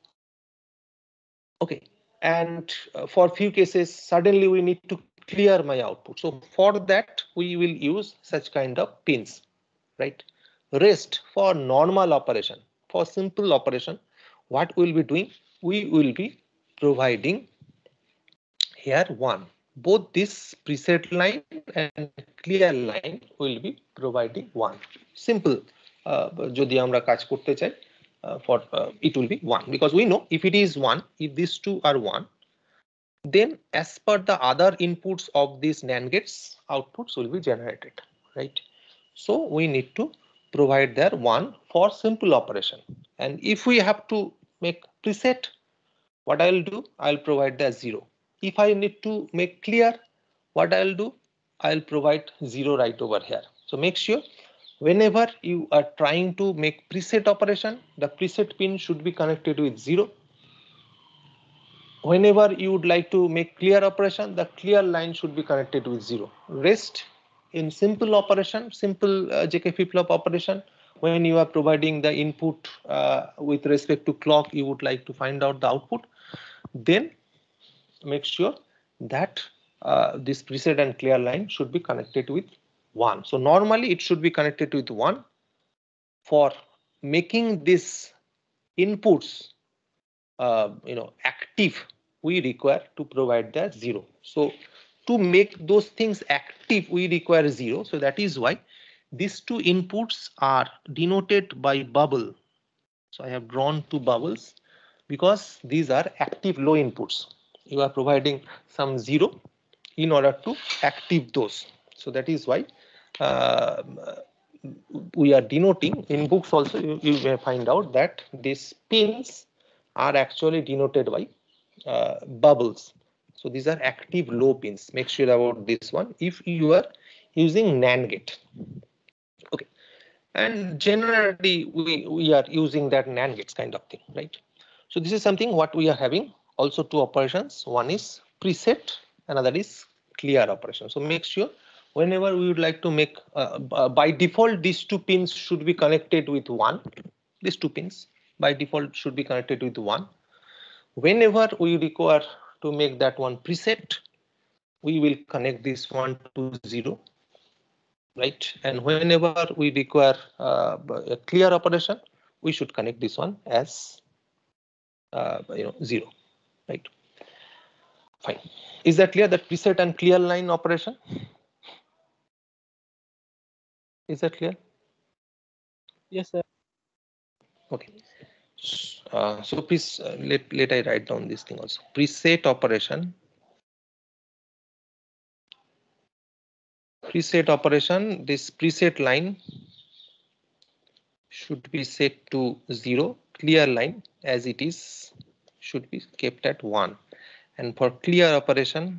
Okay. And uh, for few cases, suddenly we need to clear my output. So for that, we will use such kind of pins, right? Rest for normal operation, for simple operation, what we'll be doing? We will be providing here one. Both this preset line and clear line will be providing one. Simple. যদি আমরা কাজ করতে চাই, uh, for uh, it will be one, because we know if it is one, if these two are one, then as per the other inputs of these NAND gates, outputs will be generated, right? So we need to provide there one for simple operation. And if we have to make preset, what I'll do? I'll provide the zero. If I need to make clear, what I'll do? I'll provide zero right over here. So make sure whenever you are trying to make preset operation, the preset pin should be connected with zero. Whenever you would like to make clear operation, the clear line should be connected with zero. Rest in simple operation, simple uh, J K flip-flop operation, when you are providing the input uh, with respect to clock, you would like to find out the output, then make sure that uh, this preset and clear line should be connected with one. So normally it should be connected with one. For making this inputs uh, you know active, we require to provide the zero. So to make those things active, we require zero. So that is why these two inputs are denoted by bubble. So I have drawn two bubbles because these are active low inputs. You are providing some zero in order to active those. So that is why uh, we are denoting in books also, you, you may find out that these pins are actually denoted by uh, bubbles. So these are active low pins. Make sure about this one if you are using NAND gate. Okay, and generally we we are using that NAND gates kind of thing, right? So this is something what we are having. Also two operations. One is preset, another is clear operation. So make sure whenever we would like to make uh, by default these two pins should be connected with one. These two pins by default should be connected with one. Whenever we require to make that one preset, we will connect this one to zero, right? And whenever we require uh, a clear operation, we should connect this one as uh, you know zero, right? Fine. Is that clear? That preset and clear line operation. Is that clear? Yes, sir. Okay. Uh, so please uh, let let I write down this thing also. Preset operation. Preset operation. This preset line should be set to zero. Clear line as it is should be kept at one. And for clear operation,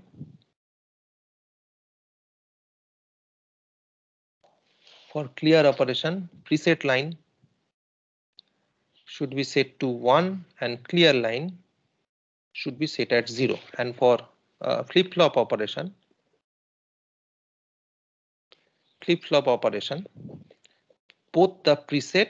for clear operation, preset line should be set to one and clear line should be set at zero. And for uh, flip-flop operation, flip-flop operation, both the preset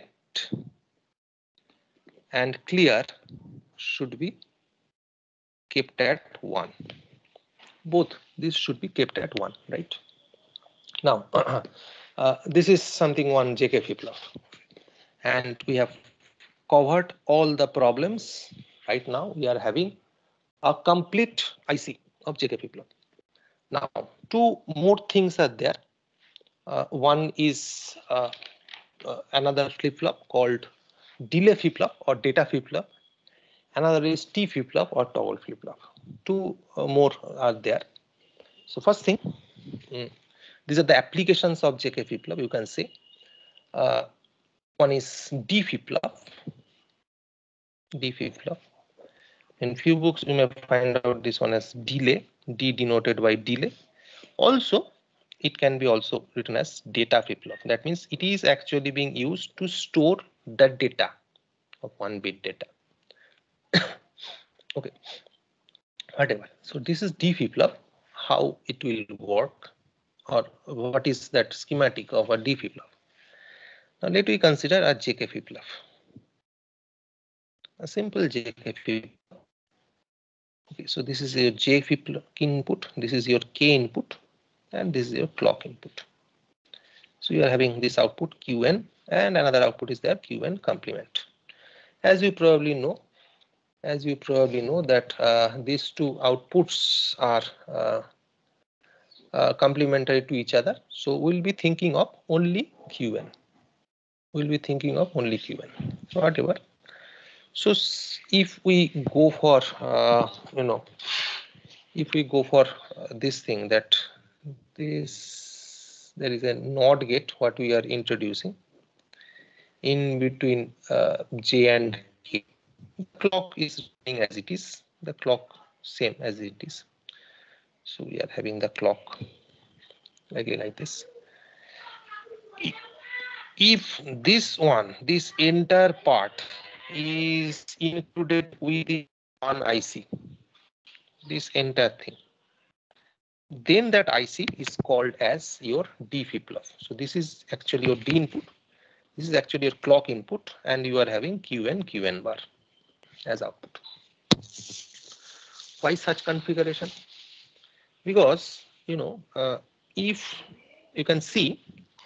and clear should be kept at one. Both these should be kept at one, right? Now, uh, this is something one J K flip-flop, and we have covered all the problems. Right now, we are having a complete I C of J K flip-flop. Now, two more things are there. Uh, one is uh, uh, another flip-flop called delay flip-flop or data flip-flop. Another is T flip-flop or toggle flip-flop. Two uh, more are there. So first thing, mm, these are the applications of J K flip-flop. You can say uh, one is D flip-flop. D flip-flop. In few books, you may find out this one as delay. D denoted by delay. Also, it can be also written as data flip-flop. That means it is actually being used to store the data of one bit data. Okay, whatever. So this is D flip-flop. How it will work, or what is that schematic of a D flip-flop? Now let me consider a J K flip-flop. A simple J K flip-flop. Okay, so this is your J flip-flop input. This is your K input, and this is your clock input. So you are having this output Q N, and another output is there Q N complement. As you probably know, as you probably know that uh, these two outputs are uh, uh, complementary to each other. So we'll be thinking of only Q N. We'll be thinking of only Q N, whatever. So if we go for, uh, you know, if we go for uh, this thing that this, there is a NOT gate, what we are introducing in between uh, J and K. The clock is running as it is, the clock same as it is. So we are having the clock like, like this. If this one, this entire part is included within one I C, this entire thing, then that I C is called as your D flip-flop. So this is actually your D input. This is actually your clock input, and you are having Q N, Q N bar as output. Why such configuration? Because, you know, uh, if you can see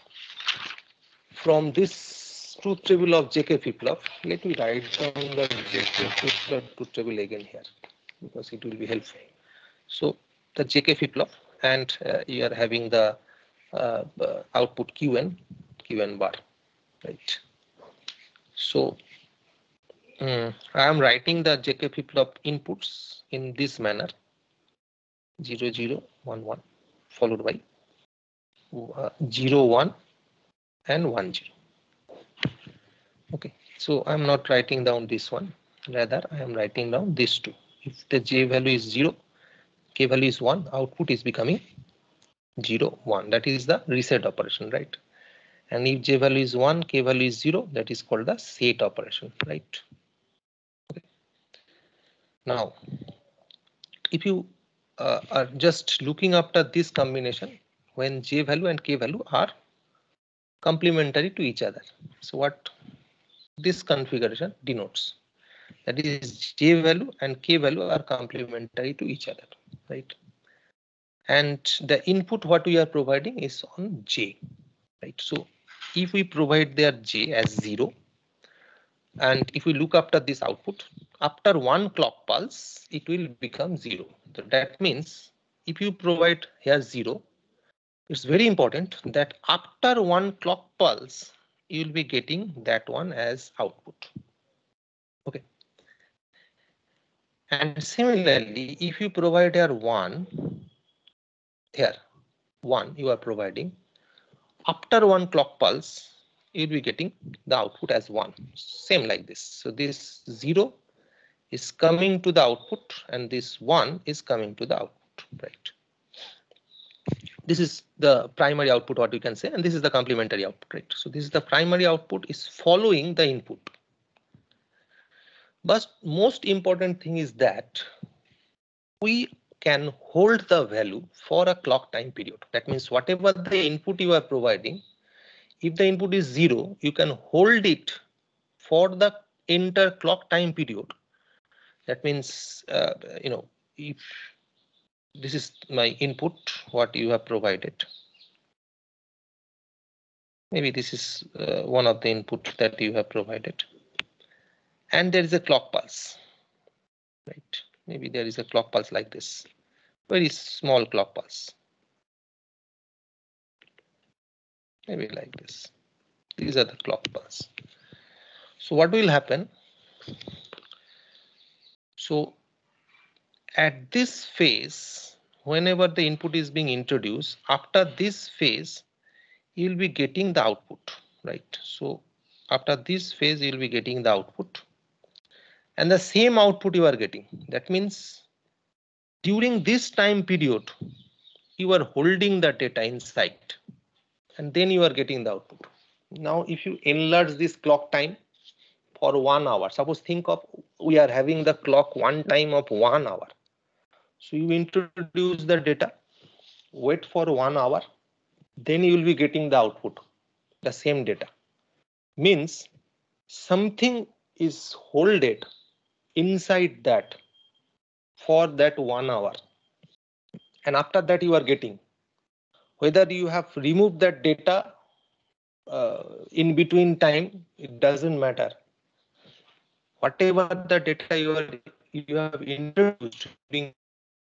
from this truth table of J K flip-flop, let me write down the truth table again here because it will be helpful. So the J K flip-flop, and uh, you are having the uh, uh, output Q N, Q N bar, right? So um, I am writing the J K flip-flop inputs in this manner: zero zero one one followed by uh, zero one and one zero. Okay, so I'm not writing down this one, rather I am writing down these two. If the J value is zero, K value is one, output is becoming zero, one. That is the reset operation, right? And if J value is one, K value is zero, that is called the set operation, right? Okay. Now, if you uh, are just looking after this combination, when J value and K value are complementary to each other. So what this configuration denotes, that is J value and K value are complementary to each other, right? And the input what we are providing is on J, right? So if we provide their J as zero, and if we look after this output, after one clock pulse, it will become zero. So that means if you provide here zero, it's very important that after one clock pulse, you will be getting that one as output. Okay. And similarly, if you provide here one, here one you are providing, after one clock pulse, you'll be getting the output as one. Same like this. So this zero is coming to the output and this one is coming to the output, right? This is the primary output, what you can say, and this is the complementary output, right? So this is the primary output is following the input. But most important thing is that we can hold the value for a clock time period. That means whatever the input you are providing, if the input is zero, you can hold it for the entire clock time period. That means, uh, you know, if this is my input, what you have provided. Maybe this is uh, one of the input that you have provided. And there is a clock pulse, right? Maybe there is a clock pulse like this, very small clock pulse. Maybe like this. These are the clock pulse. So what will happen? So at this phase, whenever the input is being introduced, after this phase, you'll be getting the output, right? So after this phase, you'll be getting the output. And the same output you are getting. That means during this time period, you are holding the data inside and then you are getting the output. Now, if you enlarge this clock time for one hour, suppose think of we are having the clock one time of one hour. So you introduce the data, wait for one hour, then you will be getting the output, the same data. Means something is holded inside that for that one hour. And after that you are getting, whether you have removed that data uh, in between time, it doesn't matter. Whatever the data you are you have introduced during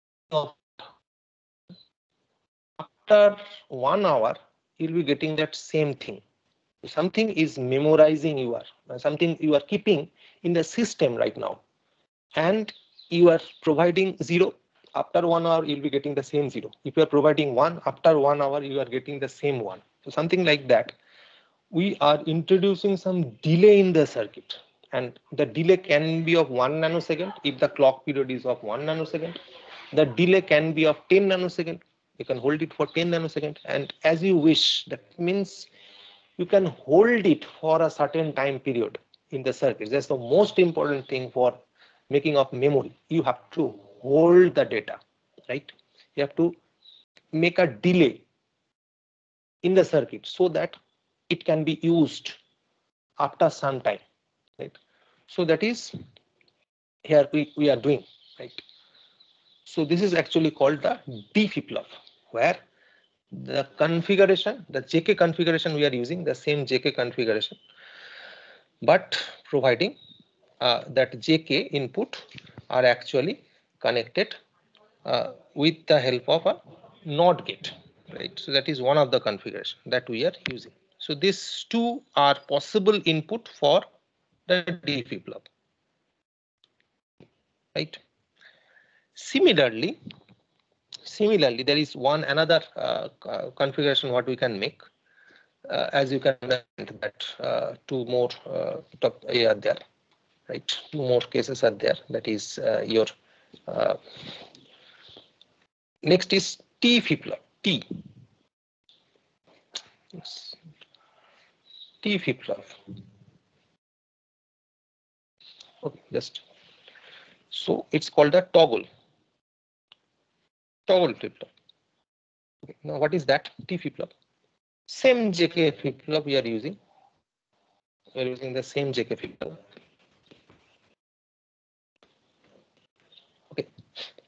after one hour, you'll be getting that same thing. Something is memorizing you are something you are keeping in the system right now, and you are providing zero. After one hour, you'll be getting the same zero. If you are providing one, after one hour, you are getting the same one. So something like that. We are introducing some delay in the circuit, and the delay can be of one nanosecond if the clock period is of one nanosecond. The delay can be of ten nanosecond. You can hold it for ten nanosecond, and as you wish. That means you can hold it for a certain time period in the circuit. That's the most important thing for making of memory. You have to hold the data, right? You have to make a delay in the circuit so that it can be used after some time, right? So that is here we, we are doing, right? So this is actually called the D flip-flop, where the configuration, the J K configuration we are using, the same J K configuration, but providing uh, that J K input are actually connected uh, with the help of a NOT gate, right? So that is one of the configuration that we are using. So these two are possible input for the D flip-flop, right? Similarly, similarly, there is one another uh, configuration what we can make. uh, as you can understand that uh, two more uh, top are there, right? Two more cases are there. That is uh, your uh, next is T flip-flop. T. Yes. T flip-flop. Okay, just so it's called a toggle. Toggle flip-flop. Okay, now what is that? T flip-flop. Same J K flip-flop we are using. We are using the same J K flip-flop. Okay.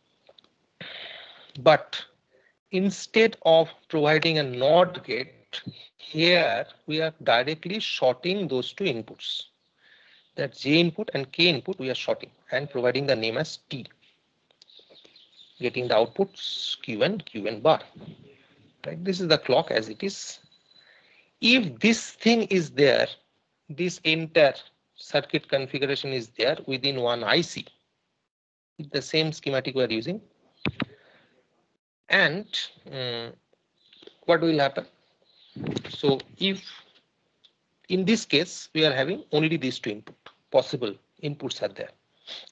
But instead of providing a NOT gate, here we are directly shorting those two inputs. That J input and K input we are shorting and providing the name as T. Getting the outputs Q and Q and bar. Right? This is the clock as it is. If this thing is there, this entire circuit configuration is there within one I C. The same schematic we are using. And um, what will happen? So if in this case we are having only these two input, possible inputs are there.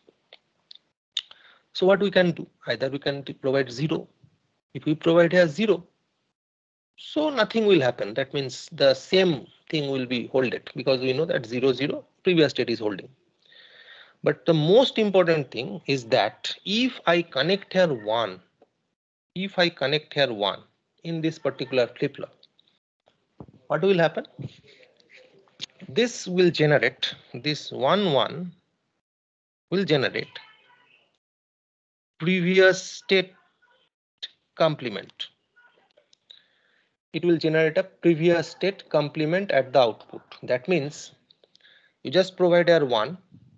So what we can do? Either we can provide zero. If we provide here zero, so nothing will happen. That means the same thing will be holded because we know that zero zero previous state is holding. But the most important thing is that if I connect here one, if I connect here one in this particular flip-flop, what will happen? This will generate, this one one will generate previous state complement. It will generate a previous state complement at the output. That means you just provide here one.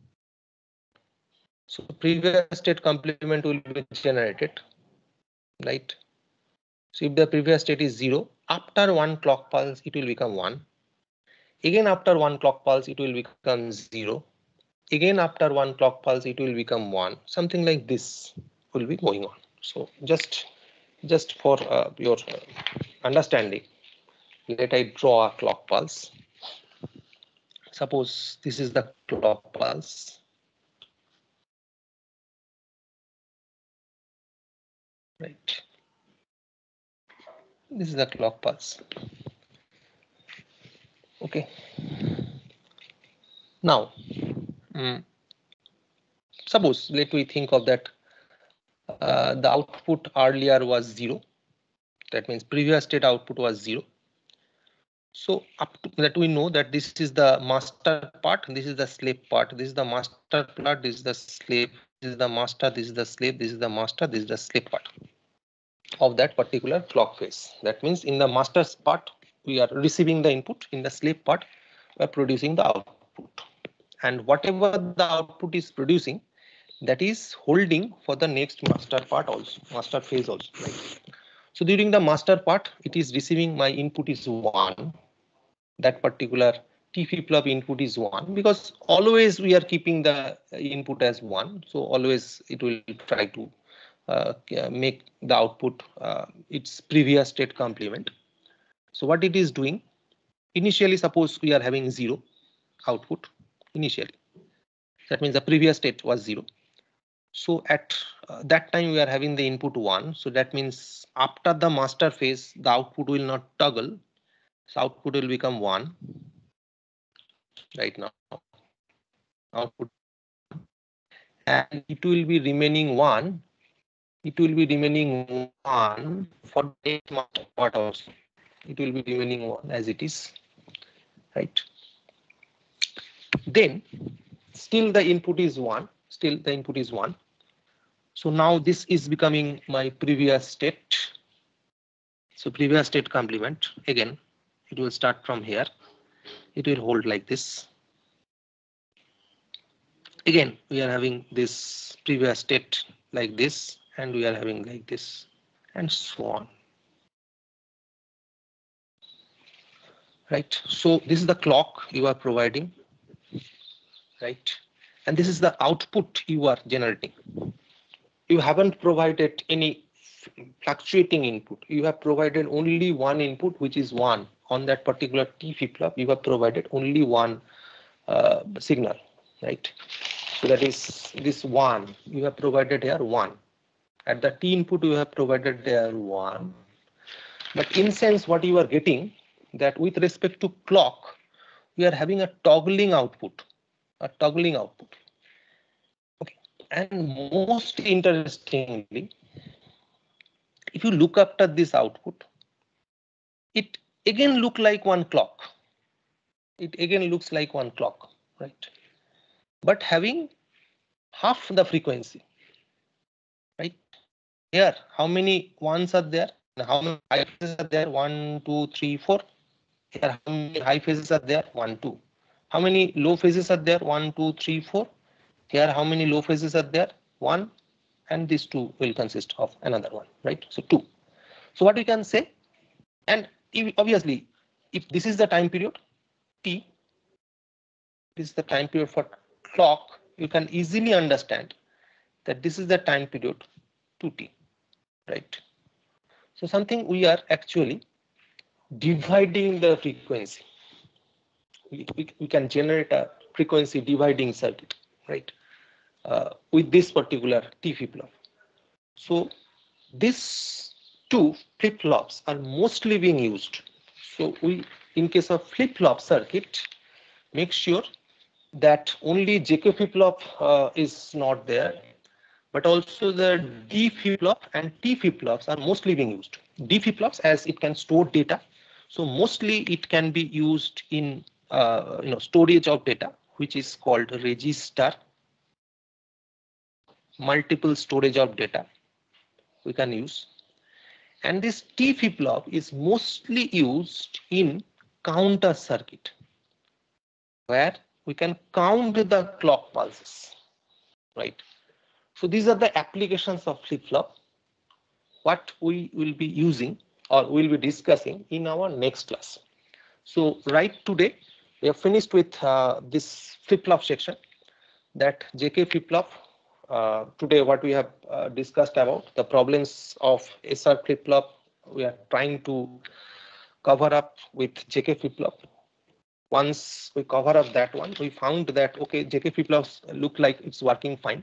So previous state complement will be generated, right? So if the previous state is zero, after one clock pulse, it will become one. Again, after one clock pulse, it will become zero. Again, after one clock pulse, it will become one. Something like this will be going on. So just, just for uh, your understanding, let I draw a clock pulse. Suppose this is the clock pulse. Right. This is the clock pulse. Okay. Now, um, suppose let we think of that uh, the output earlier was zero. That means previous state output was zero. So up to that we know that this is the master part, this is the slave part, this is the master part, this is the slave, this is the master, this is the slave, this is the master, this is the slave part of that particular clock phase. That means in the master's part, we are receiving the input, in the slave part, we are producing the output. And whatever the output is producing, that is holding for the next master part also, master phase also. Right? So during the master part, it is receiving my input is one. That particular T flip-flop input is one because always we are keeping the input as one. So always it will try to uh, make the output uh, its previous state complement. So what it is doing, initially suppose we are having zero output initially. That means the previous state was zero. So at uh, that time we are having the input one. So that means after the master phase, the output will not toggle. So output will become one. Right now, output, and it will be remaining one. It will be remaining one for the master part also. It will be remaining one as it is. Right. Then still the input is one. Still the input is one. So now this is becoming my previous state. So previous state complement again, it will start from here. It will hold like this. Again, we are having this previous state like this, and we are having like this, and so on. Right. So this is the clock you are providing. Right. And this is the output you are generating. You haven't provided any fluctuating input. You have provided only one input, which is one on that particular T flip-flop, you have provided only one uh, signal, right? So that is this one, you have provided here one. At the T input, you have provided there one. But in sense, what you are getting, that with respect to clock, we are having a toggling output, a toggling output. Okay. And most interestingly, if you look after this output, it again look like one clock. It again looks like one clock, right? But having half the frequency, right? Here, how many ones are there? How many high phases are there? One, two, three, four. Here, how many high phases are there? One, two. How many low phases are there? One, two, three, four. Here, how many low phases are there? One, and these two will consist of another one, right? So two. So what we can say, and if, obviously, if this is the time period T, this is the time period for clock, you can easily understand that this is the time period two T, right? So something we are actually dividing the frequency. We, we, we can generate a frequency dividing circuit, right? Uh, with this particular T flip-flop. So these two flip-flops are mostly being used. So we, in case of flip-flop circuit, make sure that only J K flip-flop uh, is not there, but also the D flip-flop and T flip-flops are mostly being used. D flip-flops, as it can store data, so mostly it can be used in uh, you know storage of data, which is called register. Multiple storage of data we can use, and this T flip-flop is mostly used in counter circuit, where we can count the clock pulses, right? So these are the applications of flip-flop, what we will be using or will be discussing in our next class. So right today, we have finished with uh, this flip-flop section, that J K flip-flop. Uh, today, what we have uh, discussed about the problems of S R flip-flop, we are trying to cover up with J K flip-flop. Once we cover up that one, we found that, okay, J K flip-flops look like it's working fine.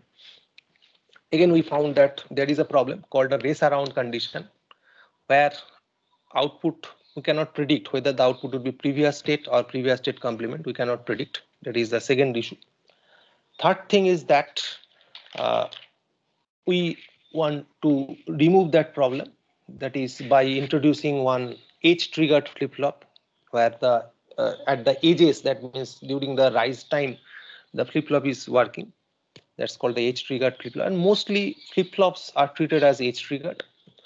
Again, we found that there is a problem called a race around condition, where output, we cannot predict whether the output would be previous state or previous state complement. We cannot predict. That is the second issue. Third thing is that uh, we want to remove that problem. That is by introducing one age triggered flip-flop, where the uh, at the edges, that means during the rise time, the flip-flop is working. That's called the age triggered flip-flop, and mostly flip-flops are treated as age triggered.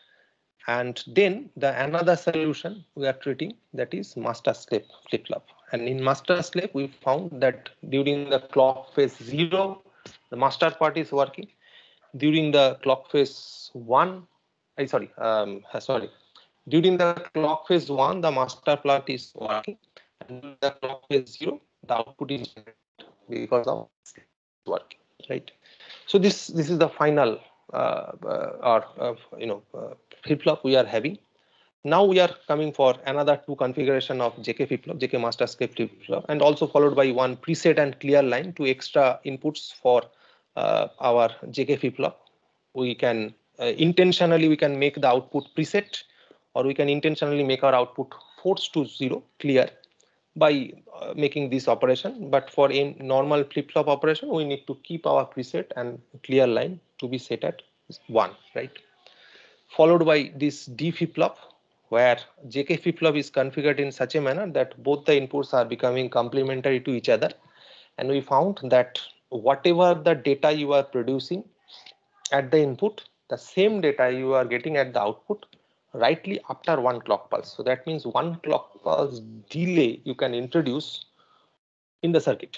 And then the another solution we are treating, that is master slave flip-flop. And in master slave, we found that during the clock phase zero, the master part is working. During the clock phase one, I sorry, um, sorry. During the clock phase one, the master part is working, and during the clock phase zero, the output is because of working, right? So this this is the final uh, uh, or uh, you know uh, flip-flop we are having. Now we are coming for another two configuration of J K flip-flop, J K master slave flip-flop, and also followed by one preset and clear line, two extra inputs for uh, our J K flip-flop. We can uh, intentionally we can make the output preset, or we can intentionally make our output force to zero clear by uh, making this operation. But for a normal flip-flop operation, we need to keep our preset and clear line to be set at one, right? Followed by this D flip-flop, where J K flip-flop is configured in such a manner that both the inputs are becoming complementary to each other. And we found that whatever the data you are producing at the input, the same data you are getting at the output rightly after one clock pulse. So that means one clock pulse delay you can introduce in the circuit.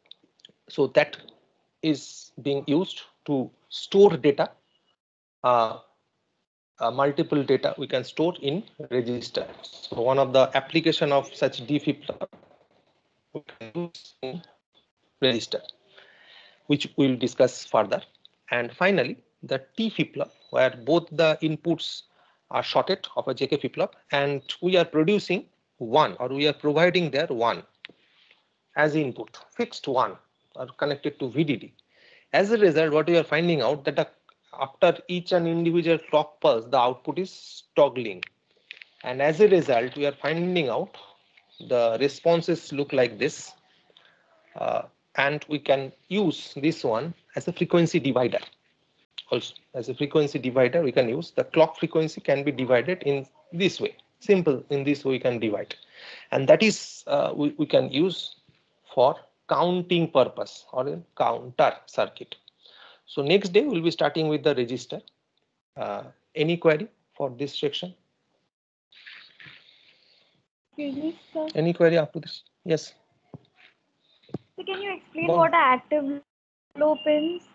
So that is being used to store data. Uh, uh, multiple data we can store in register. So one of the application of such D flip-flop we can use in register, which we will discuss further. And finally, the T flip-flop, where both the inputs are shorted of a J K flip-flop, and we are producing one, or we are providing there one as input, fixed one, or connected to V D D. As a result, what we are finding out that the, after each and individual clock pulse, the output is toggling. And as a result, we are finding out the responses look like this. Uh, and we can use this one as a frequency divider. Also, as a frequency divider, we can use the clock frequency can be divided in this way. Simple, in this way we can divide. And that is uh, we, we can use for counting purpose or in counter circuit. So next day we'll be starting with the register. Uh, any query for this section? Excuse me, sir. Any query up to this? Yes. So can you explain Go on. what are active low pins?